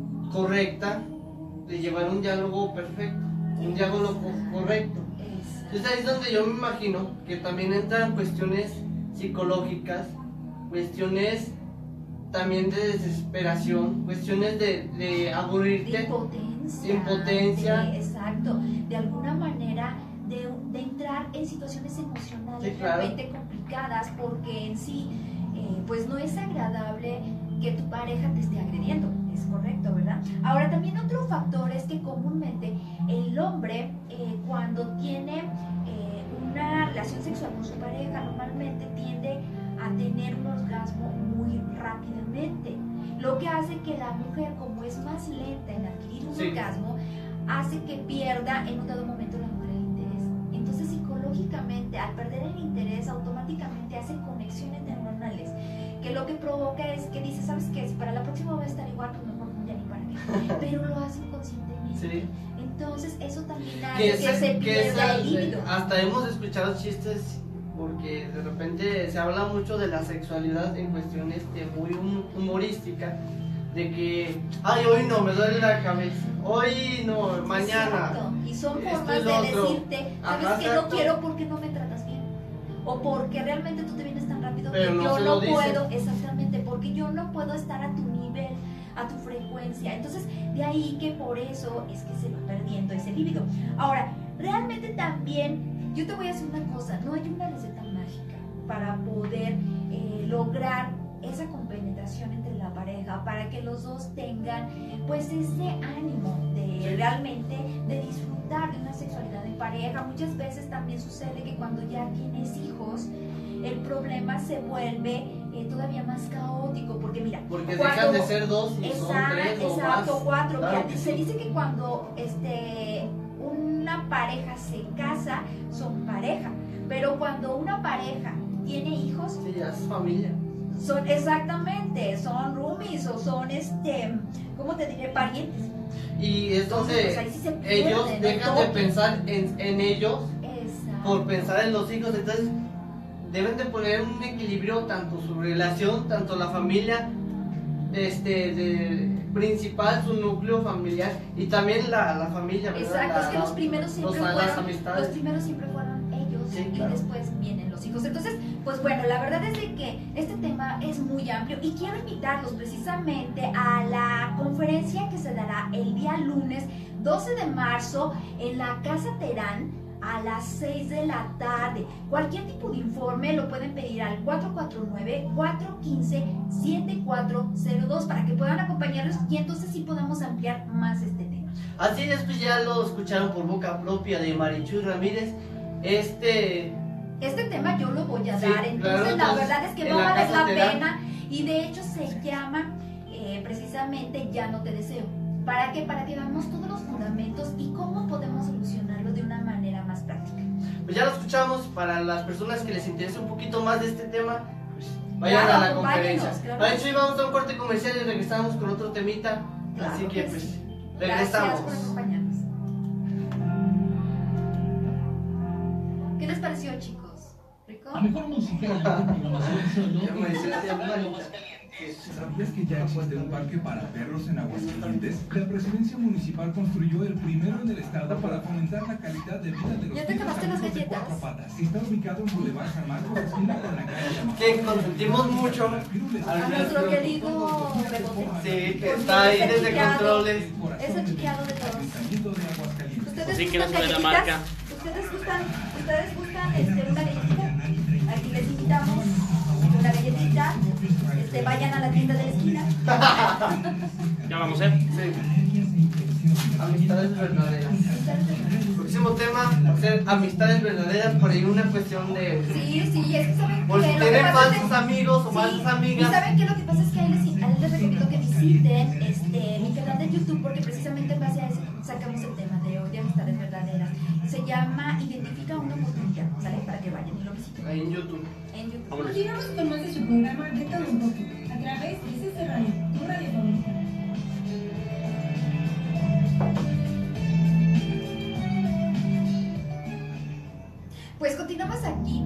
S2: correcta de llevar un diálogo perfecto, un diálogo co- correcto. Entonces ahí es donde yo me imagino que también entran cuestiones psicológicas, cuestiones también de desesperación, cuestiones de, de aburrirte,
S3: de impotencia,
S2: de impotencia.
S3: De, exacto, de alguna manera de, de entrar en situaciones emocionales
S2: sí, claro.
S3: realmente complicadas, porque en sí eh, pues no es agradable que tu pareja te esté agrediendo, es correcto, ¿verdad? Ahora también otro factor es que comúnmente el hombre eh, cuando tiene eh, una relación sexual con su pareja normalmente tiende a tener un orgasmo muy rápidamente, lo que hace que la mujer, como es más lenta en adquirir un
S2: sí.
S3: orgasmo, hace que pierda en un dado momento la mujer el interés. Entonces psicológicamente, al perder el interés, automáticamente hace conexiones neuronales, que lo que provoca es que dice, ¿sabes qué? Si para la próxima va a estar igual, pues mejor ya ni para qué, pero lo hace inconscientemente.
S2: Sí.
S3: Entonces eso también hace
S2: que,
S3: que
S2: ese,
S3: se
S2: que
S3: pierda
S2: esa,
S3: el líbido.
S2: hasta hemos escuchado chistes porque de repente se habla mucho de la sexualidad en cuestiones este, muy hum- humorística, de que, ay, hoy no, me duele la cabeza, hoy no, mañana.
S3: Exacto. Y son
S2: esto
S3: formas
S2: y
S3: de
S2: lo otro.
S3: decirte, sabes
S2: Ajá,
S3: que no
S2: exacto.
S3: quiero porque no me tratas bien. O porque realmente tú te vienes tan rápido
S2: Pero
S3: que
S2: no
S3: yo
S2: se
S3: no
S2: lo dicen.
S3: puedo, exactamente, porque yo no puedo estar a tu nivel, a tu frecuencia. Entonces, de ahí que por eso es que se va perdiendo ese líbido. Ahora, realmente también, yo te voy a decir una cosa, no hay una receta mágica para poder eh, lograr esa compenetración entre la pareja, para que los dos tengan pues ese ánimo de realmente de disfrutar de una sexualidad en pareja. Muchas veces también sucede que cuando ya tienes hijos, el problema se vuelve eh, todavía más caótico, porque mira,
S2: Porque
S3: cuando-
S2: dejan de ser dos y son
S3: Exacto,
S2: tres o
S3: exacto,
S2: más.
S3: cuatro.
S2: Claro
S3: Mira,
S2: que
S3: se
S2: sí.
S3: dice que cuando este, una pareja se casa, son pareja, pero cuando una pareja tiene hijos,
S2: Sí, ya es familia.
S3: son exactamente, son roomies o son, este, ¿cómo te diré? Parientes.
S2: Y es
S3: Entonces,
S2: donde
S3: pues, ahí sí se pierde,
S2: ellos
S3: ¿no?
S2: dejan de
S3: Todo.
S2: pensar en, en ellos
S3: Exacto.
S2: por pensar en los hijos, entonces deben de poner un equilibrio tanto su relación, tanto la familia, este, de, principal, su núcleo familiar y también la, la familia, ¿verdad?
S3: Exacto,
S2: La-
S3: es que los primeros siempre
S2: los- las
S3: fueron,
S2: amistades.
S3: los primeros siempre fueron ellos
S2: Sí,
S3: y
S2: claro.
S3: después vienen los hijos. Entonces, pues bueno, la verdad es de que este tema es muy amplio y quiero invitarlos precisamente a la conferencia que se dará el día lunes doce de marzo en la Casa Terán a las seis de la tarde. Cualquier tipo de informe lo pueden pedir al cuatro cuatro nueve, cuatro uno cinco, siete cuatro cero dos para que puedan acompañarnos y entonces sí podamos ampliar más este tema.
S2: Así es, pues ya lo escucharon por boca propia de Marichuy Ramírez. Este,
S3: Este tema yo lo voy a
S2: Sí,
S3: dar, entonces
S2: claro,
S3: la
S2: entonces,
S3: verdad es que
S2: en
S3: va a
S2: la
S3: valer
S2: Casa
S3: la
S2: Terán.
S3: pena y de hecho se llama eh, precisamente Ya no te deseo. ¿Para qué? Para que veamos todos los fundamentos y cómo podemos solucionarlo de una manera más práctica.
S2: pues ya lo escuchamos. Para las personas que les interese un poquito más de este tema, pues vayan
S3: Claro,
S2: a la
S3: acompáñenos,
S2: conferencia.
S3: claro.
S2: Marichuy, vamos a un corte comercial y regresamos con otro temita.
S3: Claro
S2: Así que
S3: que
S2: pues
S3: sí.
S2: regresamos.
S3: Gracias por acompañarnos. ¿Qué les pareció, chicos? ¿Rico?
S8: La mejor música y la mejor programación solo
S2: Ya me decía,
S8: en
S2: ya me-
S8: Aguascalientes.
S5: ¿Sabías que ya existe un parque para perros en Aguascalientes? La presidencia municipal construyó el primero en el estado para fomentar la calidad de vida de los
S3: ¿Ya te
S5: fieles
S3: acabaste las
S5: amigos de
S3: galletas?
S5: cuatro patas. Está ubicado en Boulevard San Marcos, esquina con la calle Yamaha.
S2: Que consentimos mucho
S3: A
S2: al
S3: nuestro
S2: nuestro-
S3: querido Bebote.
S2: Sí, que está ahí
S3: Es el
S2: desde
S3: chiqueado.
S2: controles.
S3: Es el chiqueado de todos.
S5: Ayuntamiento de Aguascalientes.
S3: ¿Ustedes
S7: Sí, que
S3: gustan
S7: no se ve la
S3: galletitas?
S7: marca.
S3: ¿Ustedes gustan, ustedes gustan este, una galletita? Aquí les invitamos una galletita. Este, vayan a la tienda de la esquina.
S7: Ya vamos, ¿eh?
S2: Sí. Amistades verdaderas. Próximo tema va a ser amistades verdaderas, por ahí una cuestión de...
S3: Sí, sí, es que saben
S2: Por si
S3: que lo que
S2: tienen
S3: pasa es
S2: falsos
S3: que-
S2: amigos o
S3: sí,
S2: falsas
S3: y
S2: amigas.
S3: saben que lo que pasa es que a él les, a él les recomiendo que visiten este, mi canal de YouTube porque precisamente en base a eso sacamos el tema de hoy de amistades verdaderas. Se llama Identifica una oportunidad, ¿sale? Para que vayan y lo visiten
S2: Ahí en YouTube.
S3: en YouTube.
S7: Vámonos.
S1: Continuamos con más de su programa De Todo Un Poco, a través de C C Radio, tu radio favorita.
S3: Pues continuamos aquí.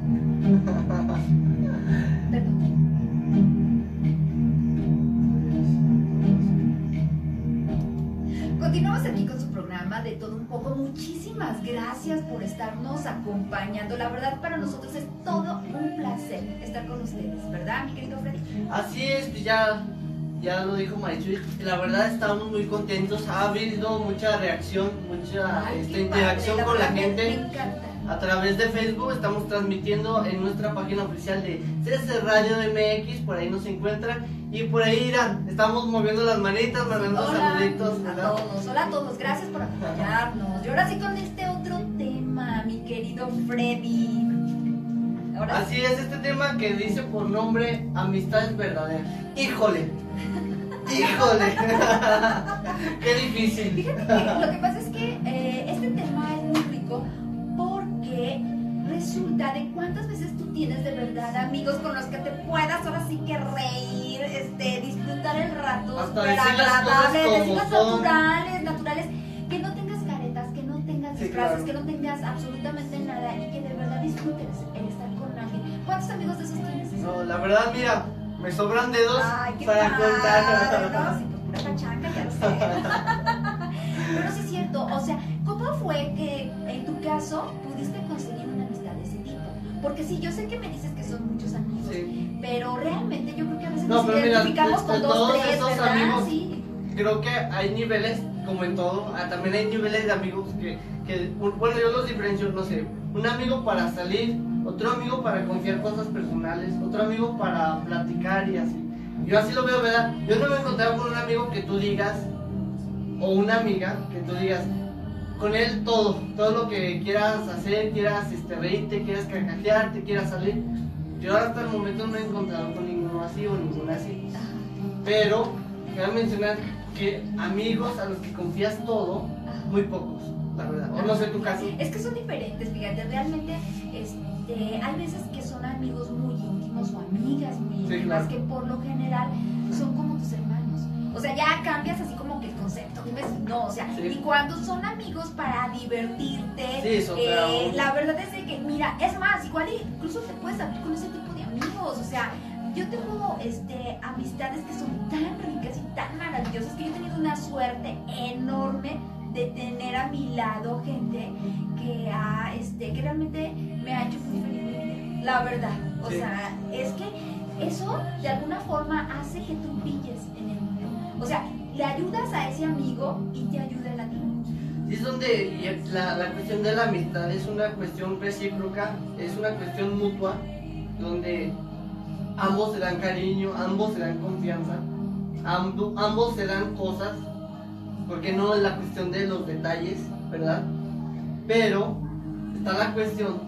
S3: Perdón. Continuamos aquí con su programa De Todo Un Poco. Muchísimas gracias por estarnos acompañando. La verdad, para nosotros es todo un placer estar con ustedes, ¿verdad, mi querido Freddy?
S2: Así es, pues ya, ya lo dijo Marichuy. La verdad estamos muy contentos. Ha habido mucha reacción, mucha
S3: Ay,
S2: este,
S3: qué
S2: interacción
S3: padre,
S2: con la
S3: verdad,
S2: gente.
S3: Me encanta.
S2: A través de Facebook estamos transmitiendo en nuestra página oficial de C S Radio M X, por ahí nos encuentran y por ahí irán, estamos moviendo las manitas, mandando
S3: Hola
S2: saluditos,
S3: a
S2: ¿verdad?
S3: todos, hola a todos, gracias por acompañarnos. Y ahora sí con este otro tema, mi querido Freddy. Ahora
S2: Así es, este tema que dice por nombre Amistades Verdaderas. Híjole, híjole, qué difícil.
S3: Fíjate que lo que pasa es que eh, este tema es muy rico porque resulta de cuántas veces tú tienes de verdad amigos con los que te puedas ahora sí que reír, este, disfrutar el rato,
S2: Hasta
S3: súper
S2: decir las cosas
S3: agradable,
S2: como
S3: decirlas
S2: son.
S3: naturales, naturales, que no tengas caretas, que no tengas
S2: Sí,
S3: disfraces,
S2: claro.
S3: que no tengas absolutamente nada y que de verdad disfrutes el estar ¿Cuántos amigos de esos tienes?
S2: No, la verdad, mira, me sobran dedos
S3: Ay, qué
S2: para
S3: padre,
S2: contar.
S3: ¿no? Sí, pues pura pachanga, ya lo sé. Pero sí es cierto, o sea, ¿cómo fue que en tu caso pudiste conseguir una amistad de ese tipo? Porque sí, yo sé que me dices que son muchos amigos,
S2: Sí.
S3: pero realmente yo creo que a veces
S2: No,
S3: nos
S2: pero mira,
S3: identificamos
S2: de-
S3: con
S2: de
S3: dos,
S2: todos
S3: tres,
S2: esos
S3: ¿verdad?
S2: amigos,
S3: Sí.
S2: Creo que hay niveles, como en todo, ah, también hay niveles de amigos que, que, bueno, yo los diferencio, no sé, un amigo para salir, otro amigo para confiar cosas personales, otro amigo para platicar y así. Yo así lo veo, ¿verdad? Yo no me he encontrado con un amigo que tú digas, o una amiga que tú digas, con él todo, todo lo que quieras hacer, quieras este, reírte, quieras carcajearte, quieras salir. Yo hasta el momento no he encontrado con ninguno así o ninguna así. Pero, quiero mencionar que amigos a los que confías todo, muy pocos, la verdad. O no sé tu caso.
S3: Es que son diferentes, fíjate, realmente este, hay veces que son amigos muy íntimos o amigas muy íntimas,
S2: Sí, claro.
S3: que por lo general son como tus hermanos. O sea, ya cambias así como que el concepto, dime si no, o sea,
S2: Sí.
S3: y cuando son amigos para divertirte,
S2: Sí, eso,
S3: eh,
S2: claro.
S3: la verdad es de que, mira, es más, igual incluso te puedes abrir con ese tipo de amigos, o sea, yo tengo este, amistades que son tan ricas y tan maravillosas que yo he tenido una suerte enorme de tener a mi lado gente que, ha, este, que realmente me ha hecho muy feliz mi vida, la verdad. O
S2: Sí.
S3: sea, es que eso de alguna forma hace que tú brilles en el mundo. O sea, le ayudas a ese amigo y te ayuda él a ti.
S2: Y es donde y es la, la cuestión de la amistad es una cuestión recíproca, es una cuestión mutua, donde ambos se dan cariño, ambos se dan confianza, amb- ambos se dan cosas, porque no es la cuestión de los detalles, ¿verdad? Pero está la cuestión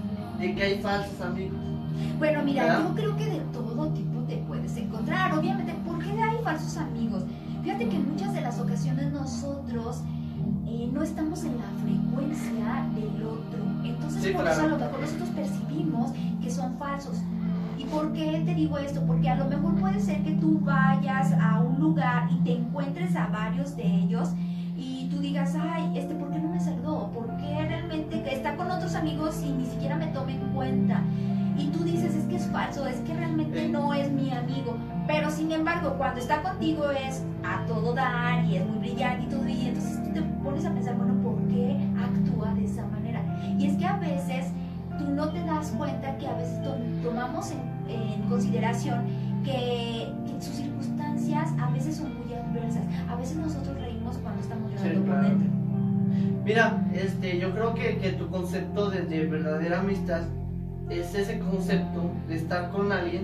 S2: de que hay falsos amigos.
S3: Bueno, mira,
S2: ¿verdad?
S3: yo creo que de todo tipo te puedes encontrar. Obviamente, ¿por qué hay falsos amigos? Fíjate que en muchas de las ocasiones nosotros eh, no estamos en la frecuencia del otro. Entonces,
S2: Sí,
S3: por
S2: claro.
S3: eso a lo mejor nosotros percibimos que son falsos. ¿Y por qué te digo esto? Porque a lo mejor puede ser que tú vayas a un lugar y te encuentres a varios de ellos y tú digas, ay, este, ¿por qué no me saludó? ¿Por qué realmente está con otros amigos y ni siquiera me toma en cuenta? Y tú dices, es que es falso, es que realmente no es mi amigo. Pero sin embargo, cuando está contigo es a todo dar y es muy brillante y todo, y entonces tú te pones a pensar, bueno, ¿por qué actúa de esa manera? Y es que a veces tú no te das cuenta que a veces to- tomamos en, en consideración que, que sus circunstancias a veces son muy adversas. A veces nosotros reímos cuando estamos llorando
S2: Sí,
S3: por
S2: claro.
S3: dentro.
S2: Mira, este, yo creo que, que tu concepto de, de verdadera amistad es ese concepto de estar con alguien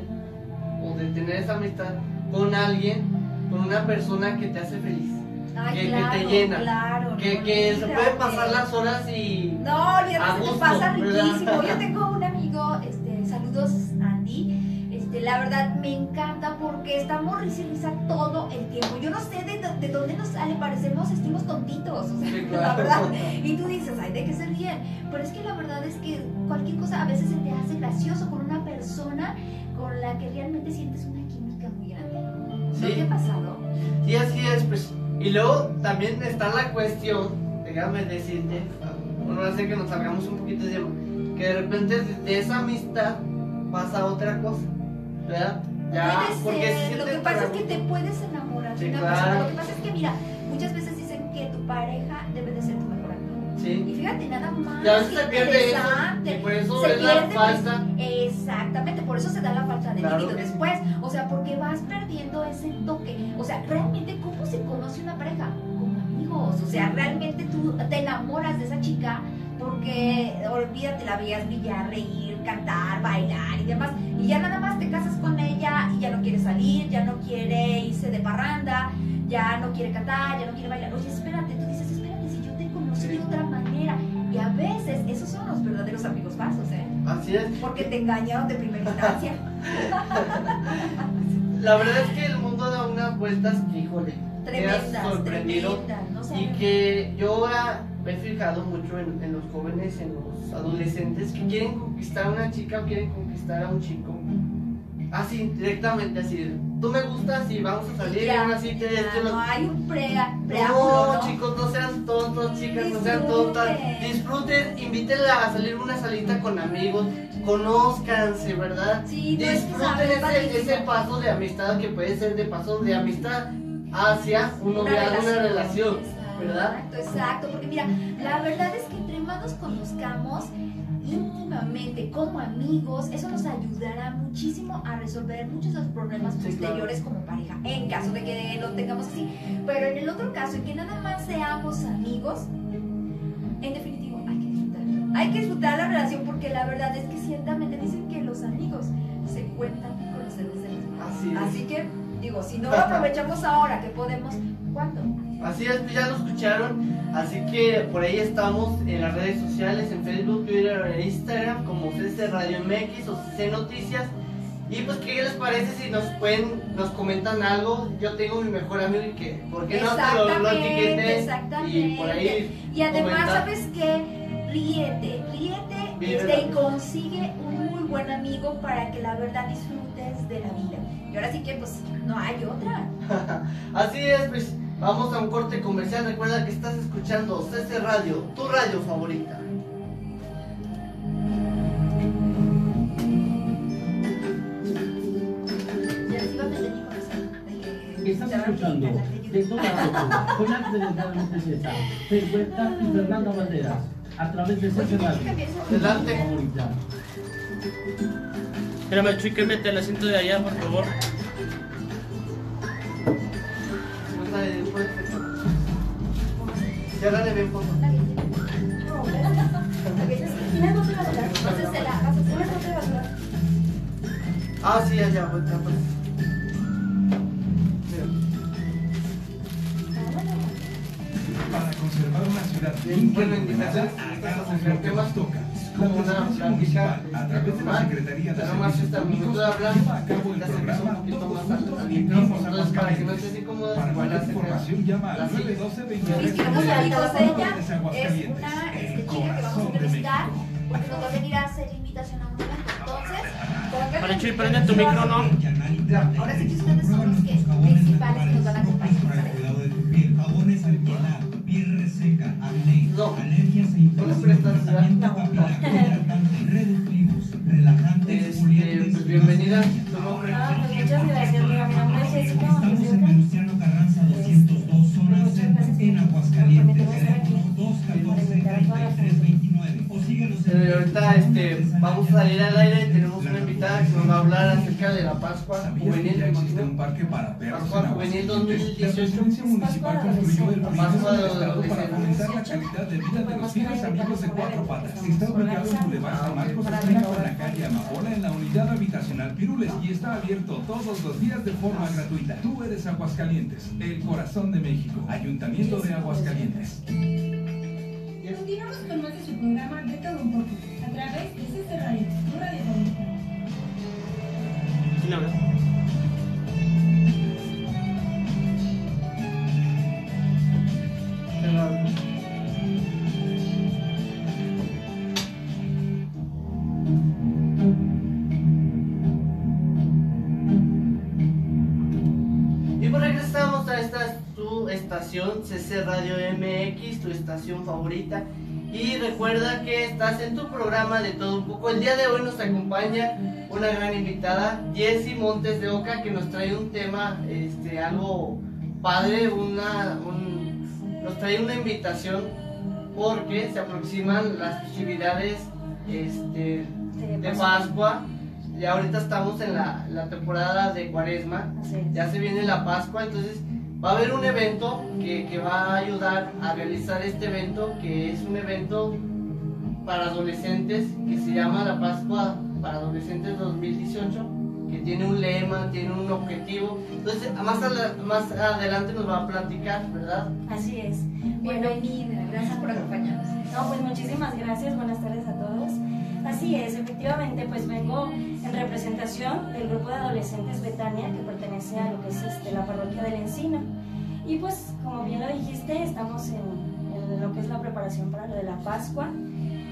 S2: o de tener esa amistad con alguien, con una persona que te hace feliz,
S3: Ay,
S2: que,
S3: claro,
S2: que te llena,
S3: claro,
S2: que,
S3: no,
S2: que se pueden
S3: olvídate.
S2: pasar las horas y...
S3: No,
S2: A
S3: olvídate, se te
S2: gusto,
S3: pasa
S2: ¿verdad?
S3: riquísimo. Yo tengo un amigo, este, saludos Andy. Este, la verdad me encanta porque estamos risa y risa todo el tiempo. Yo no sé de, do- de dónde nos sale, parecemos estimos tontitos, o sea,
S2: Sí,
S3: la
S2: claro.
S3: verdad. Y tú dices, ay, ¿de qué se ríen? Pero es que la verdad es que cualquier cosa a veces se te hace gracioso con una persona con la que realmente sientes una química muy grande. ¿No
S2: Sí.
S3: te ha pasado?
S2: Sí, así es, pues. Y luego también está la cuestión, déjame decirte, bueno, hace que nos salgamos un poquito de tema, que de repente de, de esa amistad pasa otra cosa, ¿verdad? Ya,
S3: Puede
S2: porque
S3: ser,
S2: se
S3: lo
S2: siente
S3: que pasa es
S2: para-
S3: que te puedes enamorar
S2: Sí,
S3: de una
S2: claro.
S3: persona. Lo que pasa es que, mira, muchas veces dicen que tu pareja debe de ser tu mejor amigo.
S2: Sí.
S3: Y fíjate, nada más.
S2: Y a veces
S3: qué
S2: se pierde eso,
S3: interesante.
S2: y por eso
S3: Se
S2: es la
S3: pierde,
S2: falta.
S3: pues, exactamente, por eso se da la falta de
S2: Claro
S3: líquido
S2: que sí.
S3: después. O sea, porque vas perdiendo ese toque. O sea, realmente, ¿cómo se conoce una pareja? Como amigos. O sea, realmente tú te enamoras de esa chica porque, olvídate, la veías brillar, reír, cantar, bailar y demás. Y ya nada más te casas con ella y ya no quiere salir, ya no quiere irse de parranda, ya no quiere cantar, ya no quiere bailar. Oye, espérate, tú dices, espérate, si yo te conocí
S2: Sí.
S3: de otra manera. Y a veces esos son los verdaderos amigos falsos, ¿eh?
S2: Así es.
S3: Porque te engañaron de primera instancia.
S2: La verdad es que el mundo da unas vueltas que, híjole,
S3: Tremendas,
S2: me has sorprendido.
S3: tremendas, no
S2: Y
S3: sabes.
S2: que yo ah, me he fijado mucho en, en los jóvenes, en los adolescentes que quieren conquistar a una chica o quieren conquistar a un chico. Así, directamente, así. Tú me gustas y vamos a salir
S3: Ya,
S2: en una cita y
S3: ya,
S2: esto y lo-
S3: no hay un prea, preámbulo,
S2: No,
S3: ¿no?
S2: chicos, no sean tontos, chicas, no sean
S3: Disfruten.
S2: tontas. Disfruten, invítenla a salir una salita con amigos, conózcanse, ¿verdad?
S3: Sí, no es que
S2: disfruten
S3: saber,
S2: ese,
S3: padrísimo.
S2: ese paso de amistad que puede ser de paso de amistad hacia un
S3: Una
S2: noviazgo, una
S3: relación,
S2: relación, ¿verdad?
S3: Exacto, exacto, porque mira, la verdad es que entre más nos conozcamos íntimamente como amigos, eso nos ayudará muchísimo a resolver muchos de los problemas
S2: Sí,
S3: posteriores como pareja, en caso de que lo tengamos así. Pero en el otro caso, en que nada más seamos amigos, en definitivo hay que disfrutar. Hay que disfrutar la relación porque la verdad es que ciertamente dicen que los amigos se cuentan con los dedos de las manos.
S2: Así es.
S3: Así que, digo, si no lo aprovechamos ahora que podemos, ¿cuándo?
S2: Así es, pues ya lo escucharon. Así que por ahí estamos en las redes sociales, en Facebook, Twitter, en Instagram, como C C Radio M X o C C Noticias. Y pues, ¿qué les parece si nos pueden, nos comentan algo? Yo tengo mi mejor amigo y que, ¿por qué no te lo, lo
S3: Exactamente,
S2: etiquetes?
S3: exactamente.
S2: Y por ahí
S3: Y además,
S2: comentar.
S3: ¿sabes qué? Ríete, ríete
S2: Vive
S3: este,
S2: la-
S3: y consigue un muy buen amigo para que la verdad disfrutes de la vida. Y ahora sí que, pues, no hay otra.
S2: Así es, pues vamos a un corte comercial. Recuerda que estás escuchando C C Radio, tu radio favorita.
S3: Ya les iba a meter mi corazón. de que-
S8: Estás
S3: de que-
S8: escuchando
S3: de
S8: de toda la con Arte Delgadamente Z, Fer Huerta y Fernanda Banderas, a través de C C Radio.
S2: Adelante.
S8: Favorita.
S7: Espérame, Chuy, cámbiate el asiento de allá, por favor.
S2: Ciérrale bien, por favor.
S3: Entonces se la vas a hacer.
S2: Ah, sí, allá, vuelta, pues. Mira.
S5: Para conservar una ciudad
S2: Bien,
S5: limpia
S2: bueno,
S5: y
S2: indicaciones,
S5: ordenada,
S2: estas
S5: hagamos
S2: son
S5: lo que
S2: temas
S5: nos toca.
S2: como
S5: La
S2: una
S5: Presidencia
S2: plática
S5: Municipal, a través de la
S2: normal,
S5: Secretaría de
S2: pero más
S5: Servicios
S2: esta
S5: Públicos,
S2: minuto de hablar,
S5: lleva a cabo el
S2: ya se me hizo
S5: programa
S2: un poquito
S5: Todos
S2: más
S5: Juntos
S2: al-
S5: Limpiamos
S2: entonces, para que no
S5: Aguascalientes.
S2: estés incómodo,
S5: Para
S2: igual
S5: mayor
S2: hace
S5: información
S2: que-
S5: llama al
S2: la
S5: nueve
S2: sigue.
S5: doce
S3: Luis,
S5: veintitrés
S3: queremos platicar con ella.
S5: Jóvenes
S3: Es
S5: Aguascalientes,
S3: una
S5: el
S3: este, chica que vamos a
S5: corazón de
S3: entrevistar
S5: México.
S3: porque nos va a venir a hacer invitación a un evento. Entonces, pónganle
S7: Vale, Chuy,
S3: atención.
S7: prende tu micro, ¿no?
S3: Ahora sí que ustedes son los que principales que nos van a acompañar.
S9: Para el
S3: ¿sale?
S9: cuidado de tu piel, jabones antiedad, piel reseca, acné,
S2: No.
S9: alergias e
S2: ¿No le
S9: infecciones,
S2: prestas,
S9: tratamiento
S3: verdad?
S9: capilar, hidratante, reductivos, relajantes,
S2: Este,
S9: exfoliantes,
S2: pues bienvenida,
S9: masajes.
S2: tu nombre.
S10: Ah, pues muchas gracias, mira, mi nombre es Jessica.
S9: Estamos en Venustiano Carranza doscientos dos, zona
S10: Muchas
S9: centro,
S10: gracias
S9: en
S10: por
S9: Aguascalientes,
S10: permitirme estar aquí,
S9: teléfono dos
S10: por
S9: catorce,
S10: invitar a toda la
S9: treinta y tres veintinueve, o síguenos en
S2: Eh, ahorita este, vamos a salir al aire y tenemos una invitada que nos va a hablar acerca de la Pascua
S5: ¿Sabías que
S2: Juvenil.
S5: ya existe un
S2: ¿no?
S5: parque para perros
S2: Pascua
S5: en
S2: Juvenil
S5: Aguascalientes? La
S2: dos mil dieciocho.
S5: Presidencia Municipal construyó el
S2: Pascua
S5: primero del
S2: de
S5: estado para
S2: adolescentes.
S5: fomentar la calidad de vida de los fieles amigos de cuatro patas. Está ubicado en Boulevard San Marcos, esquina con la calle Amapola, en la unidad habitacional Pirules, y está abierto todos los días de forma gratuita. Tú eres Aguascalientes, el corazón de México. Ayuntamiento de Aguascalientes.
S1: Continuamos con más de su programa De Todo Un Poco, a través de C C Radio, tu radio favorita.
S7: ¿Quién habla?
S2: Y pues regresamos a esta tu estación C C Radio M X, tu estación favorita. Y recuerda que estás en tu programa De Todo Un Poco. El día de hoy nos acompaña una gran invitada, Jessie Montes de Oca, que nos trae un tema, este, algo padre, una, un- nos trae una invitación porque se aproximan las festividades este, de Pascua. Y ahorita estamos en la, la temporada de Cuaresma,
S10: Así es.
S2: ya se viene la Pascua, entonces va a haber un evento que, que va a ayudar a realizar este evento, que es un evento para adolescentes, que se llama la Pascua para Adolescentes dos mil dieciocho, que tiene un lema, tiene un objetivo. Entonces, más, a- más adelante nos va a platicar, ¿verdad?
S10: Así es. Bueno,
S3: Bienvenida, gracias por acompañarnos.
S10: no, pues muchísimas gracias, buenas tardes a todos. Así es, efectivamente, pues vengo en representación del grupo de adolescentes Betania, que pertenece a lo que es este, la parroquia del Encino. Y pues, como bien lo dijiste, estamos en, en lo que es la preparación para lo de la Pascua.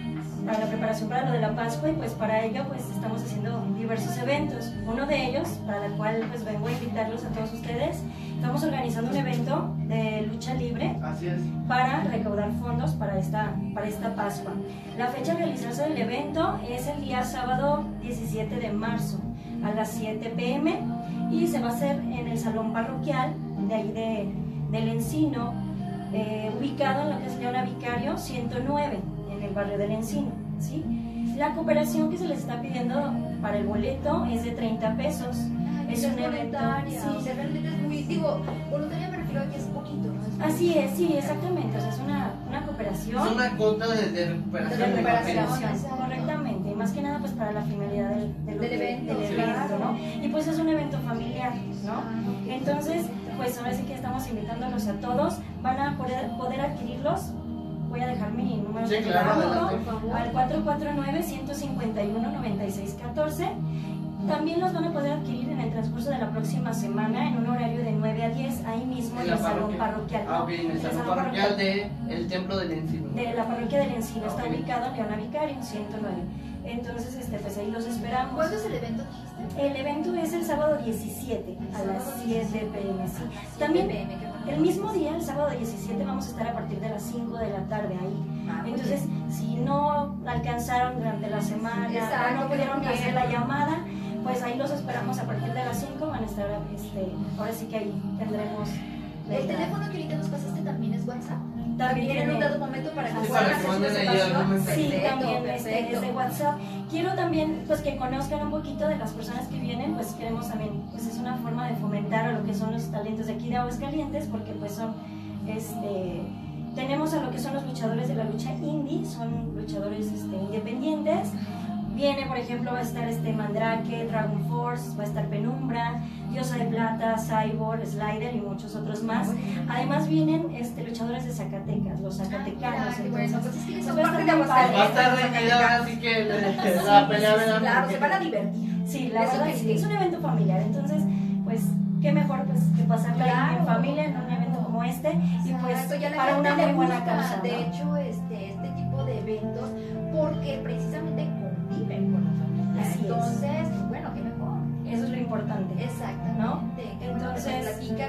S10: para la preparación para lo de la Pascua, y pues para ello pues estamos haciendo diversos eventos. Uno de ellos, para el cual pues vengo a invitarlos a todos ustedes, estamos organizando un evento de lucha libre.
S2: Así es.
S10: Para recaudar fondos para esta, para esta Pascua. La fecha de realizarse del evento es el día sábado diecisiete de marzo a las siete pe eme y se va a hacer en el salón parroquial de ahí de, del Encino, eh, ubicado en lo que es Leona Vicario ciento nueve, en el barrio del Encino, ¿sí? La cooperación que se les está pidiendo para el boleto es de treinta pesos.
S3: Es,
S10: es
S3: un evento, sí. O sea, realmente es muy, digo, voluntaria me refiero a que es poquito, ¿no? Es
S10: Así es, sí, exactamente, o sea, es una, una cooperación.
S2: Es una cuota de, de recuperación.
S10: De recuperación,
S2: de
S10: correctamente, y más que nada pues para la finalidad del, del,
S3: del evento,
S10: del
S3: sí.
S10: evento, ¿no? Y pues es un evento familiar, ¿no? Entonces, pues ahora sí que estamos invitándolos a todos, van a poder, poder adquirirlos. Voy a dejar mi número
S2: sí,
S10: de
S2: claro,
S10: teléfono al cuatro cuatro nueve, uno cinco uno, nueve seis uno cuatro. También los van a poder adquirir en el transcurso de la próxima semana en un horario de nueve a diez, ahí mismo en, en el salón parroquial.
S2: Ah, ok, en el salón parroquial del Templo del Encino.
S10: De la parroquia del Encino, está
S2: okay.
S10: ubicado en Leona Vicario, ciento nueve. Entonces, este, pues ahí los esperamos.
S3: ¿Cuándo es el evento, dijiste?
S10: El evento es el sábado diecisiete a las siete pe eme. Sí. También el mismo día, el sábado diecisiete, vamos a estar a partir de las cinco de la tarde ahí. Ah, entonces, si no alcanzaron durante la semana, exacto, o no pudieron hacer la llamada, pues ahí los esperamos a partir de las cinco, van a estar, este, ahora sí que ahí tendremos...
S3: El teléfono que ahorita nos pasaste también es WhatsApp.
S10: También
S3: en un dado momento para que
S10: sí,
S3: puedan
S10: para
S3: hacer
S10: que
S3: su
S10: reservación. Sí,
S3: perfecto,
S10: también
S3: perfecto.
S10: Este, es de WhatsApp. Quiero también pues que conozcan un poquito de las personas que vienen, pues queremos también, pues es una forma de fomentar a lo que son los talentos de aquí de Aguascalientes, porque pues son, este, tenemos a lo que son los luchadores de la lucha indie, son luchadores este, independientes. Viene, por ejemplo, va a estar este Mandrake, Dragon Force, va a estar Penumbra, Diosa de Plata, Cyborg, Slider y muchos otros más. Además vienen este, luchadores de Zacatecas, los zacatecanos.
S3: Ay, bueno, pues es que
S10: entonces,
S3: son parte de
S2: Aguascalientes. Va a estar reñida, así que la pelea me da.
S3: Claro, se van a divertir.
S10: Sí, la verdad es que es un evento familiar, entonces, pues, qué mejor pues, que pasarla claro. en familia, en un evento como este, y pues
S3: ya
S10: para una muy buena
S3: gusta,
S10: causa.
S3: De ¿no? hecho, este, este tipo de eventos, porque precisamente conviven con la familia.
S10: Así
S3: entonces,
S10: es.
S3: bueno, qué mejor.
S10: Eso es lo importante.
S3: Exactamente.
S10: ¿No?
S3: Qué
S10: entonces,
S3: bueno que platicas.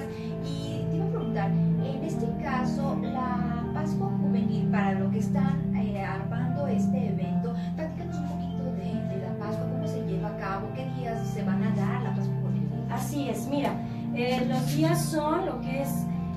S3: Y te iba a preguntar, en este caso, la Pascua Juvenil, para lo que están eh, armando este evento, platícanos un poquito de, de la Pascua, cómo se lleva a cabo, qué días se van a dar la Pascua Juvenil.
S10: Así es, mira, eh, los días son lo que es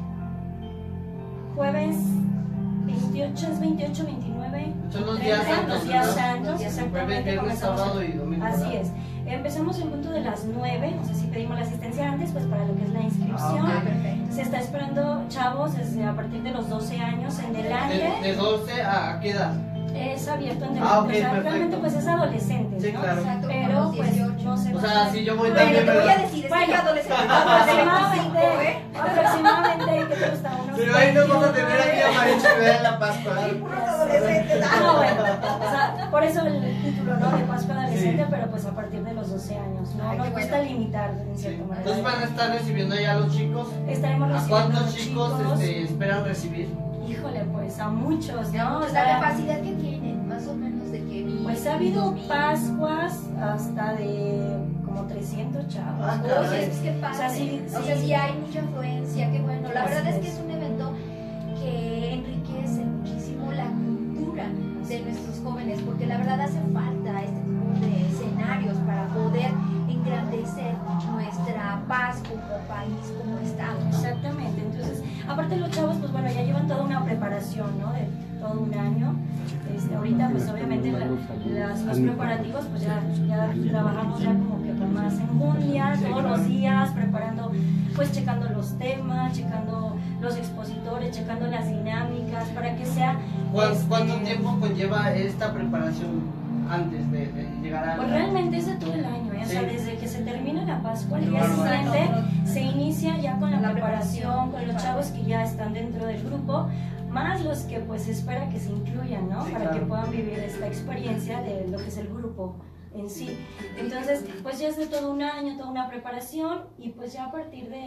S10: jueves veintiocho, es veintiocho, veintinueve,
S2: son los días
S10: treinta,
S2: santos,
S10: los días
S2: ¿no?
S10: santos, exactamente.
S2: Viernes,
S10: comenzamos
S2: sábado
S10: el-
S2: y domingo.
S10: Así
S2: ¿verdad?
S10: es. Empezamos en punto de las nueve, no sé si pedimos la asistencia antes, pues para lo que es la inscripción.
S2: Ah,
S3: perfecto.
S10: Se está esperando chavos desde a partir de los doce años en adelante.
S2: De, de doce a, ¿a qué edad?
S10: Es abierto en
S2: Ah, ok,
S10: o sea,
S2: perfecto.
S10: realmente pues es adolescente,
S2: Sí,
S10: ¿no?
S2: claro.
S3: Exacto, como
S10: Pero
S3: los
S10: pues
S3: dieciocho.
S10: no sé.
S2: O sea, si yo voy
S3: Bueno,
S2: también,
S3: te voy a
S2: ¿verdad?
S3: decir, es
S10: Bueno,
S3: que adolescente
S10: aproximadamente,
S3: ¿eh?
S10: aproximadamente, ¿qué te gusta? Unos
S2: Pero ahí nos vamos a
S10: veintinueve.
S2: tener aquí a Marichu en la Pascua.
S3: Puros adolescentes.
S10: No, bueno, o sea, por eso el título, ¿no? De Pascua Adolescente,
S2: Sí.
S10: pero pues a partir de los doce años, ¿no?
S3: Ay,
S10: Nos
S3: qué
S10: gusta
S3: bueno.
S10: limitar, en cierta
S2: Entonces
S10: manera.
S2: van a estar recibiendo ya a los chicos.
S10: Estaremos
S2: ¿A
S10: recibiendo
S2: cuántos
S10: los
S2: chicos este, esperan recibir?
S10: Híjole, pues a muchos, ¿no? O
S3: La
S10: sea,
S3: capacidad que tienen, más o menos de que vi.
S10: pues ha habido Pascuas hasta de como trescientos chavos.
S2: Ah,
S3: Oye,
S2: caray.
S3: es que padre.
S10: O sea, sí,
S3: O sea,
S10: sí.
S3: sí hay mucha afluencia, qué bueno. La
S10: Así
S3: verdad es
S10: es.
S3: que es un evento que enriquece muchísimo la cultura de nuestros jóvenes, porque la verdad hace falta este tipo de escenarios para poder engrandecer nuestra paz como país, como Estado, ¿no?
S10: Exactamente, entonces, aparte los chavos, pues bueno, ya llevan toda una preparación, ¿no? De todo un año. Este, ahorita, pues obviamente, la- las, los preparativos, pues ya, ya trabajamos ya como que con más enjundia, todos los días, preparando, pues checando los temas, checando los expositores, checando las dinámicas, para que sea...
S2: ¿Cuán-
S10: este,
S2: ¿Cuánto tiempo conlleva esta preparación antes de, de llegar a
S10: Pues realmente es de todo el año, ¿eh? O sea,
S2: Sí.
S10: desde que se termina la Pascua, el
S2: Qué
S10: día
S2: bárbaro.
S10: siguiente se inicia ya con la,
S3: La
S10: preparación,
S3: preparación,
S10: con los chavos que ya están dentro del grupo, más los que pues se espera que se incluyan, ¿no?
S2: Sí,
S10: Para
S2: claro.
S10: que puedan vivir esta experiencia de lo que es el grupo en sí. Entonces, pues ya es de todo un año, toda una preparación, y pues ya a partir de,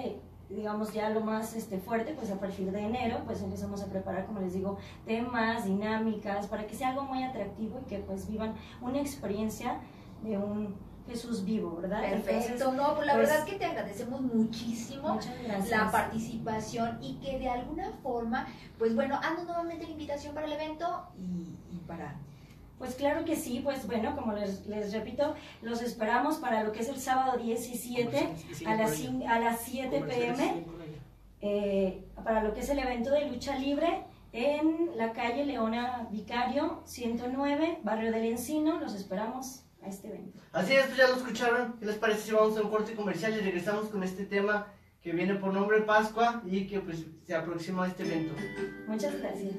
S10: digamos ya lo más este, fuerte, pues a partir de enero, pues empezamos a preparar, como les digo, temas, dinámicas, para que sea algo muy atractivo y que pues vivan una experiencia de un Jesús vivo, ¿verdad?
S3: Perfecto,
S10: Entonces,
S3: no, pues la
S10: pues,
S3: verdad es que te agradecemos muchísimo la participación y que de alguna forma, pues bueno, haznos nuevamente la invitación para el evento y, y para...
S10: Pues claro que sí, pues bueno, como les, les repito, los esperamos para lo que es el sábado diecisiete a las, a las siete pe eme, eh, para lo que es el evento de lucha libre en la calle Leona Vicario ciento nueve, barrio del Encino. Los esperamos a este evento.
S2: Así es, pues ya lo escucharon. ¿Qué les parece si vamos a un corte comercial y regresamos con este tema que viene por nombre Pascua y que pues se aproxima a este evento?
S10: Muchas gracias.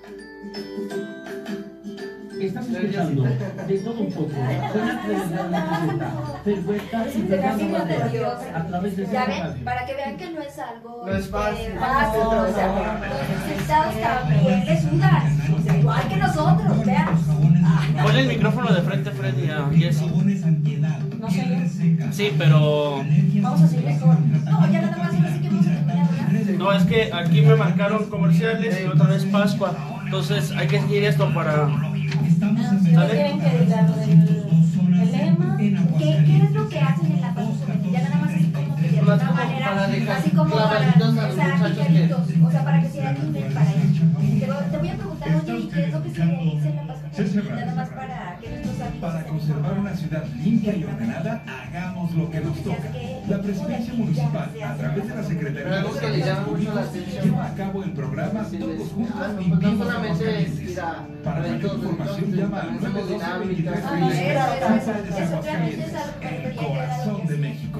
S8: Estás escuchando de todo un poco con Ángeles de la Ferhuerta y Fernando Banderas a través de
S3: Ya
S8: esta radio.
S3: ven, para que vean que no es algo
S2: No es fácil.
S3: eh, fácil, o sea, los necesitados también les sudan, o sea, igual que nosotros, vean.
S7: Ponle el micrófono de frente, Freddy, a Jessy.
S10: No sé yo.
S7: Sí, pero...
S10: Vamos a seguir con...
S3: No, ya nada más, ahora sí que vamos a terminar, ¿verdad?
S7: No, es que aquí me marcaron comerciales y otra vez Pascua. Entonces hay que seguir esto para...
S10: ¿Qué quieren que diga lo del lema?
S3: ¿Qué, ¿Qué es lo que hacen en la Pascua? Ya nada más así como que de
S2: Más
S3: alguna
S2: como
S3: manera,
S2: para dejar
S3: así como para,
S2: clavaditos a los
S3: o sea,
S2: muchachos que-
S3: picaditos, o sea, para que se animen para ir. Pero te voy a preguntar, oye, ¿y qué es lo que se realiza en la Pascua? Nada más para que nuestros amigos...
S5: Para conservar una ciudad limpia y ordenada, hagamos lo que nos toca. La Presidencia Municipal, a través de la Secretaría de
S2: Algo que le llama mucho la atención.
S5: lleva a cabo el programa
S2: Sí,
S5: Todos
S2: les-
S5: Juntos
S2: ah, no,
S5: Limpiemos
S2: no solamente es ir a
S5: Aguascalientes. Para mayor
S2: eventos,
S5: información
S2: entonces,
S5: llama al
S2: también
S5: nueve
S2: hacemos
S5: doce veintitrés
S2: dinámicas.
S3: Ah,
S5: treinta y
S3: eso,
S5: seis.
S3: eso,
S5: Casa de
S3: eso, eso,
S5: Aguascalientes,
S3: eso es algo que
S5: el
S3: debería quedar
S5: corazón
S3: así.
S5: de México.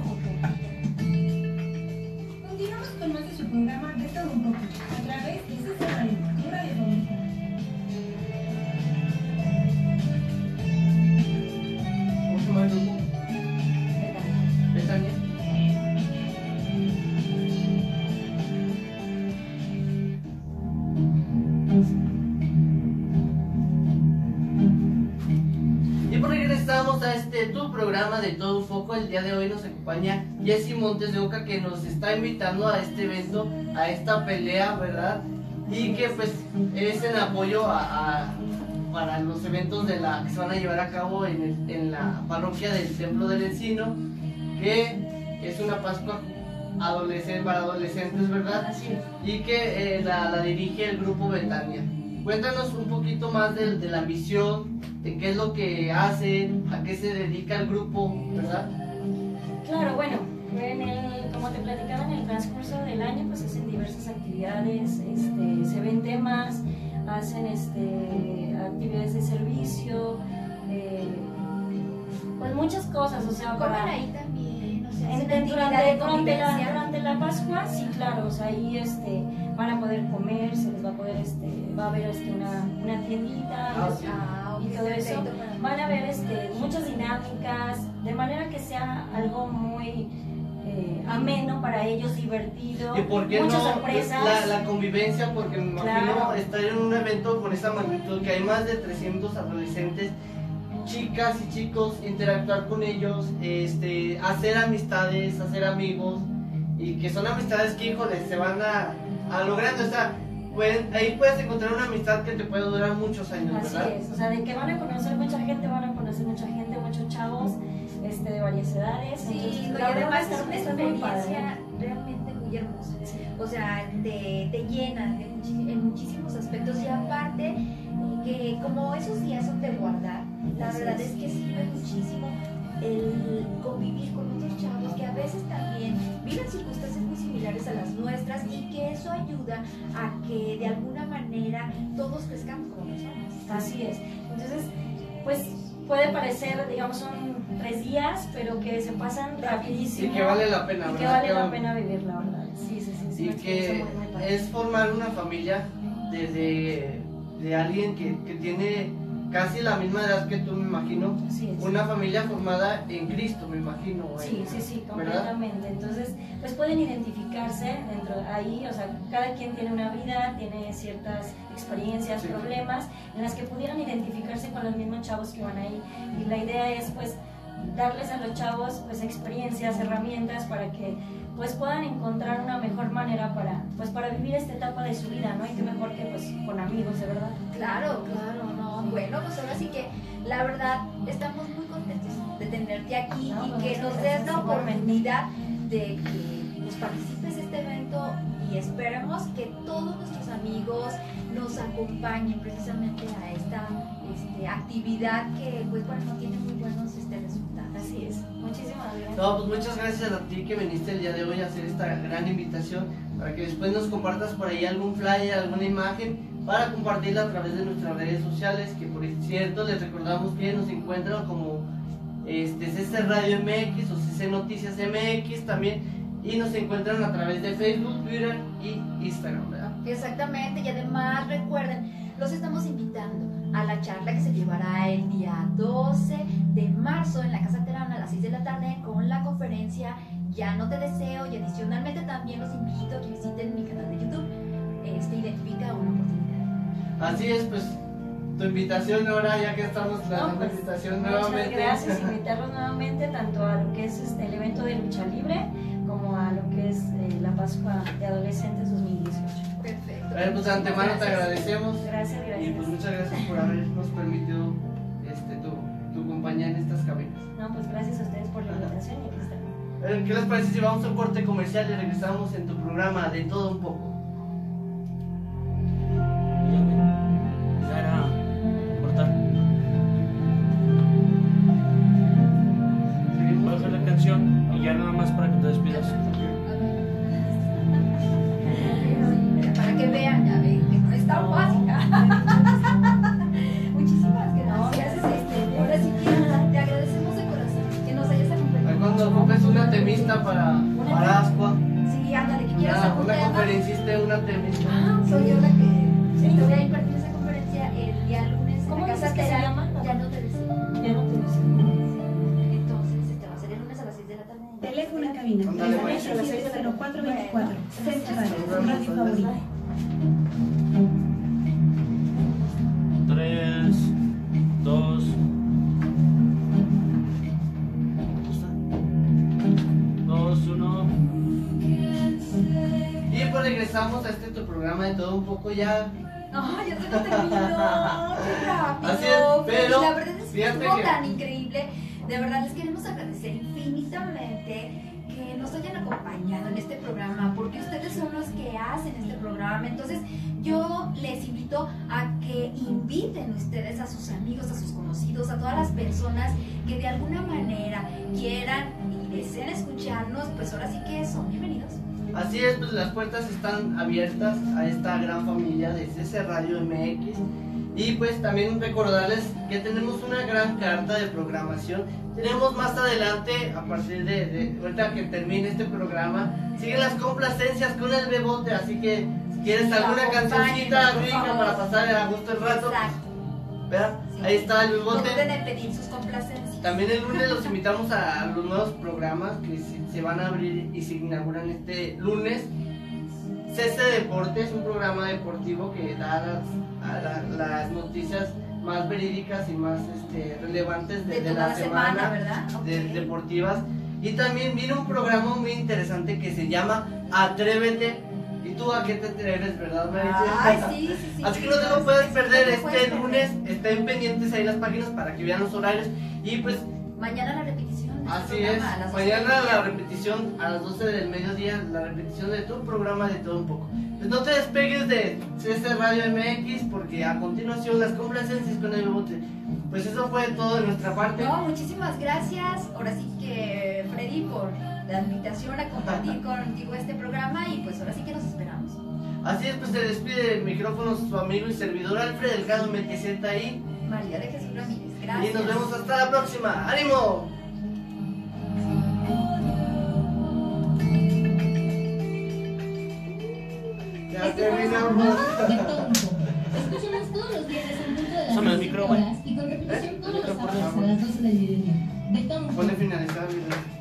S1: Continuamos con más de su programa De Todo Un Poco, a través de C C Radio, tu radio favorita.
S2: ¿Cómo se llama el grupo? Betania. Y por regresamos a este tu programa de Todo Un Poco. El día de hoy nos acompaña Jessy Montes de Oca, que nos está invitando a este evento, a esta pelea, ¿verdad? Y que pues es en apoyo a, a- para los eventos de la, que se van a llevar a cabo en, el- en la parroquia del Templo del Encino, que es una Pascua adolescente, para adolescentes, ¿verdad?
S10: Así es.
S2: Y que eh, la, la dirige el grupo Betania. Cuéntanos un poquito más de, de la misión, de qué es lo que hacen, a qué se dedica el grupo, ¿verdad?
S10: Claro, bueno, en el, como te platicaba, en el transcurso del año pues hacen diversas actividades, este, se ven temas, hacen este, actividades de servicio, eh, pues muchas cosas, o sea,
S3: Comen
S10: para...
S3: ahí también, o sea,
S10: En-
S3: hacen
S10: en-
S3: actividad
S10: durante,
S3: de
S10: durante, la,
S3: convivencia.
S10: durante la Pascua, sí, claro, o sea, ahí este, van a poder comer, se les va a poder, este, va a haber este, una, una tiendita
S2: Ah,
S10: y-
S2: sí.
S3: Ah,
S10: y
S3: ok,
S10: todo eso.
S3: perfecto para-
S10: Van a haber este, muchas dinámicas, de manera que sea algo muy eh, ameno para ellos, divertido,
S2: ¿Y por qué
S10: muchas
S2: no
S10: sorpresas.
S2: la, la convivencia? Porque me imagino
S10: Claro.
S2: estar en un evento con esa magnitud, que hay más de trescientos adolescentes, chicas y chicos, interactuar con ellos, este, hacer amistades, hacer amigos, y que son amistades que, híjole, se van a, a lo grande, o sea, pueden- ahí puedes encontrar una amistad que te puede durar muchos años,
S10: Así
S2: ¿verdad?
S10: es, o sea, de que van a conocer mucha gente, van a conocer mucha gente, muchos chavos este, de varias edades.
S3: Sí,
S10: entonces,
S3: no, y
S10: la verdad
S3: además
S10: está-
S3: es una
S10: está muy padre.
S3: experiencia realmente muy hermosa. O sea, te, te llena de muchi- en muchísimos aspectos y aparte eh, que como esos días son de guardar, la
S10: Así
S3: verdad
S10: es.
S3: es que sirve muchísimo el convivir con otros chavos que a veces también viven circunstancias muy similares a las nuestras y que eso ayuda a que de alguna manera todos crezcamos como personas.
S10: Así es. Entonces, pues puede parecer, digamos, son tres días, pero que se pasan rapidísimo.
S2: Y que vale la pena,
S10: Y que
S2: ¿verdad?
S10: vale
S2: Que
S10: la
S2: vale-
S10: pena vivir, la verdad. Sí, sí, sí. es
S2: Y
S10: una experiencia
S2: que
S10: muy, muy padre.
S2: es formar una familia desde de alguien que, que tiene casi la misma edad que tú, me imagino.
S10: Así es.
S2: Una familia formada en Cristo, me imagino.
S10: Sí,
S2: en-
S10: sí, sí,
S2: ¿verdad?
S10: completamente. Entonces, pues pueden identificarse dentro de ahí, o sea, cada quien tiene una vida, tiene ciertas experiencias,
S2: Sí.
S10: problemas, en las que pudieran identificarse con los mismos chavos que van ahí. Y la idea es, pues, darles a los chavos pues experiencias, herramientas para que pues puedan encontrar una mejor manera para pues para vivir esta etapa de su vida, ¿no? Y qué mejor que pues con amigos, de verdad.
S3: Claro, claro, no, bueno, pues ahora sí que la verdad estamos muy contentos de tenerte aquí
S10: No,
S3: y
S10: pues,
S3: que nos
S10: gracias,
S3: des la
S10: igualmente.
S3: oportunidad de que pues, participes de este evento y esperemos que todos nuestros amigos nos acompañen precisamente a esta este, actividad que pues bueno tiene muy buenos este, resultados.
S10: Así es, muchísimas gracias.
S2: No, pues muchas gracias a ti que viniste el día de hoy a hacer esta gran invitación para que después nos compartas por ahí algún flyer, alguna imagen para compartirla a través de nuestras redes sociales, que por cierto les recordamos que nos encuentran como este, C C Radio M X o C C Noticias M X también, y nos encuentran a través de Facebook, Twitter y Instagram, ¿verdad?
S3: Exactamente, y además recuerden, los estamos invitando a la charla que se llevará el día doce de marzo en la Casa Terana a las seis de la tarde con la conferencia Ya no te deseo, y adicionalmente también los invito a que visiten mi canal de YouTube, este Identifica una oportunidad.
S2: Así es, pues tu invitación ahora, ya que estamos dando
S10: No, pues,
S2: la invitación
S10: muchas
S2: nuevamente.
S10: gracias, invitarlos nuevamente tanto a lo que es este, el evento de lucha libre como a lo que es eh, la Pascua de Adolescentes dos mil dieciocho.
S3: Perfecto.
S2: A ver, pues de antemano te agradecemos.
S10: Gracias, gracias.
S2: Y pues muchas gracias por habernos permitido este, tu, tu compañía en estas cabinas.
S10: No, pues gracias a ustedes por la invitación y aquí estamos.
S2: A ver, ¿qué les parece si vamos a un corte comercial y regresamos en tu programa de todo un poco?
S7: Ya era cortar. Voy a dejar la canción y ya nada más para que te despidas.
S3: Para que vean, ya ven, que no es tan fácil. Muchísimas gracias. Este, ahora sí que te agradecemos de corazón que nos hayas acompañado.
S2: Cuando ocupes una temista para, para Ascua,
S3: Sí, ándale, que quieras
S2: una,
S3: algún
S2: una
S3: tema.
S2: conferencista, una temista.
S3: Ah, soy yo la que te voy a impartir esa conferencia el día lunes en
S10: ¿Cómo
S3: la
S10: dices
S3: Casa
S10: que se
S3: Terana.
S10: llama?
S3: Ya no te deseo.
S10: Ya no te deseo.
S3: Entonces, este va a ser el lunes a las seis de la tarde.
S1: Teléfono en cabina.
S2: Ándale,
S1: tres siete siete cero cuatro veinticuatro. Centro Radio, su radio favorita.
S7: tres, dos, dos, uno.
S2: Y pues regresamos a este tu programa de todo un poco ya.
S3: No, ya se lo terminó. Qué rápido.
S2: Así es, pero
S3: la verdad es que
S2: fíjate
S3: estuvo
S2: que-
S3: tan increíble. De verdad les queremos agradecer infinitamente que nos hayan acompañado en este programa, porque ustedes son los que hacen este programa. Entonces yo les invito a que inviten ustedes a sus amigos, a sus conocidos, a todas las personas que de alguna manera quieran y deseen escucharnos, pues ahora sí que son bienvenidos.
S2: Así es, pues las puertas están abiertas a esta gran familia de C C Radio M X. Y pues también recordarles que tenemos una gran carta de programación. Tenemos más adelante, a partir de, de ahorita que termine este programa, siguen las complacencias con el bebote. Así que si quieres alguna cancioncita
S3: por
S2: rica
S3: favor.
S2: para pasar a gusto el rato,
S3: Exacto.
S2: ¿verdad?
S3: Sí.
S2: Ahí está el
S3: No
S2: bebote.
S3: duden en pedir sus complacencias.
S2: También el lunes los invitamos a, a los nuevos programas que se, se van a abrir y se inauguran este lunes. C C Deportes, un programa deportivo que da las, a la- las noticias más verídicas y más este, relevantes de,
S3: De
S2: de
S3: toda
S2: la
S3: la
S2: semana,
S3: semana, ¿verdad?
S2: de-
S3: Ok.
S2: deportivas. Y también viene un programa muy interesante que se llama Atrévete. ¿Y tú a qué te atreves, verdad, Maritza?
S3: Ay, sí, sí, sí.
S2: Así que no te lo puedes perder
S3: No te puedes
S2: este
S3: perder.
S2: lunes. Estén pendientes ahí las páginas para que vean los horarios. Y pues
S3: Mañana la repetición. de
S2: así
S3: este
S2: es,
S3: programa a las doce
S2: mañana
S3: del
S2: la
S3: día.
S2: repetición a las doce del mediodía, la repetición de tu programa de todo un poco. Pues no te despegues de C C Radio M X porque a continuación las complacencias con el bebote. Pues eso fue todo de nuestra parte.
S3: No, muchísimas gracias. Ahora sí que Freddy por la invitación a compartir contigo este programa y pues ahora sí que nos esperamos.
S2: Así es, pues se despide el micrófono su amigo y servidor Alfred Delgado M T Z ahí.
S3: María de Jesús Ramírez, gracias.
S2: Y nos vemos hasta la próxima. ¡Ánimo! Ya terminamos.
S11: Escúchanos todos los viernes en punto de las
S7: Pásame el
S11: diecisiete
S7: micro, güey.
S11: horas y con repetición
S2: ¿Eh?
S11: todos los
S2: Micro, por
S11: sábados a
S2: favor.
S11: las doce del mediodía. De Tom
S2: Ponle finalizar, mi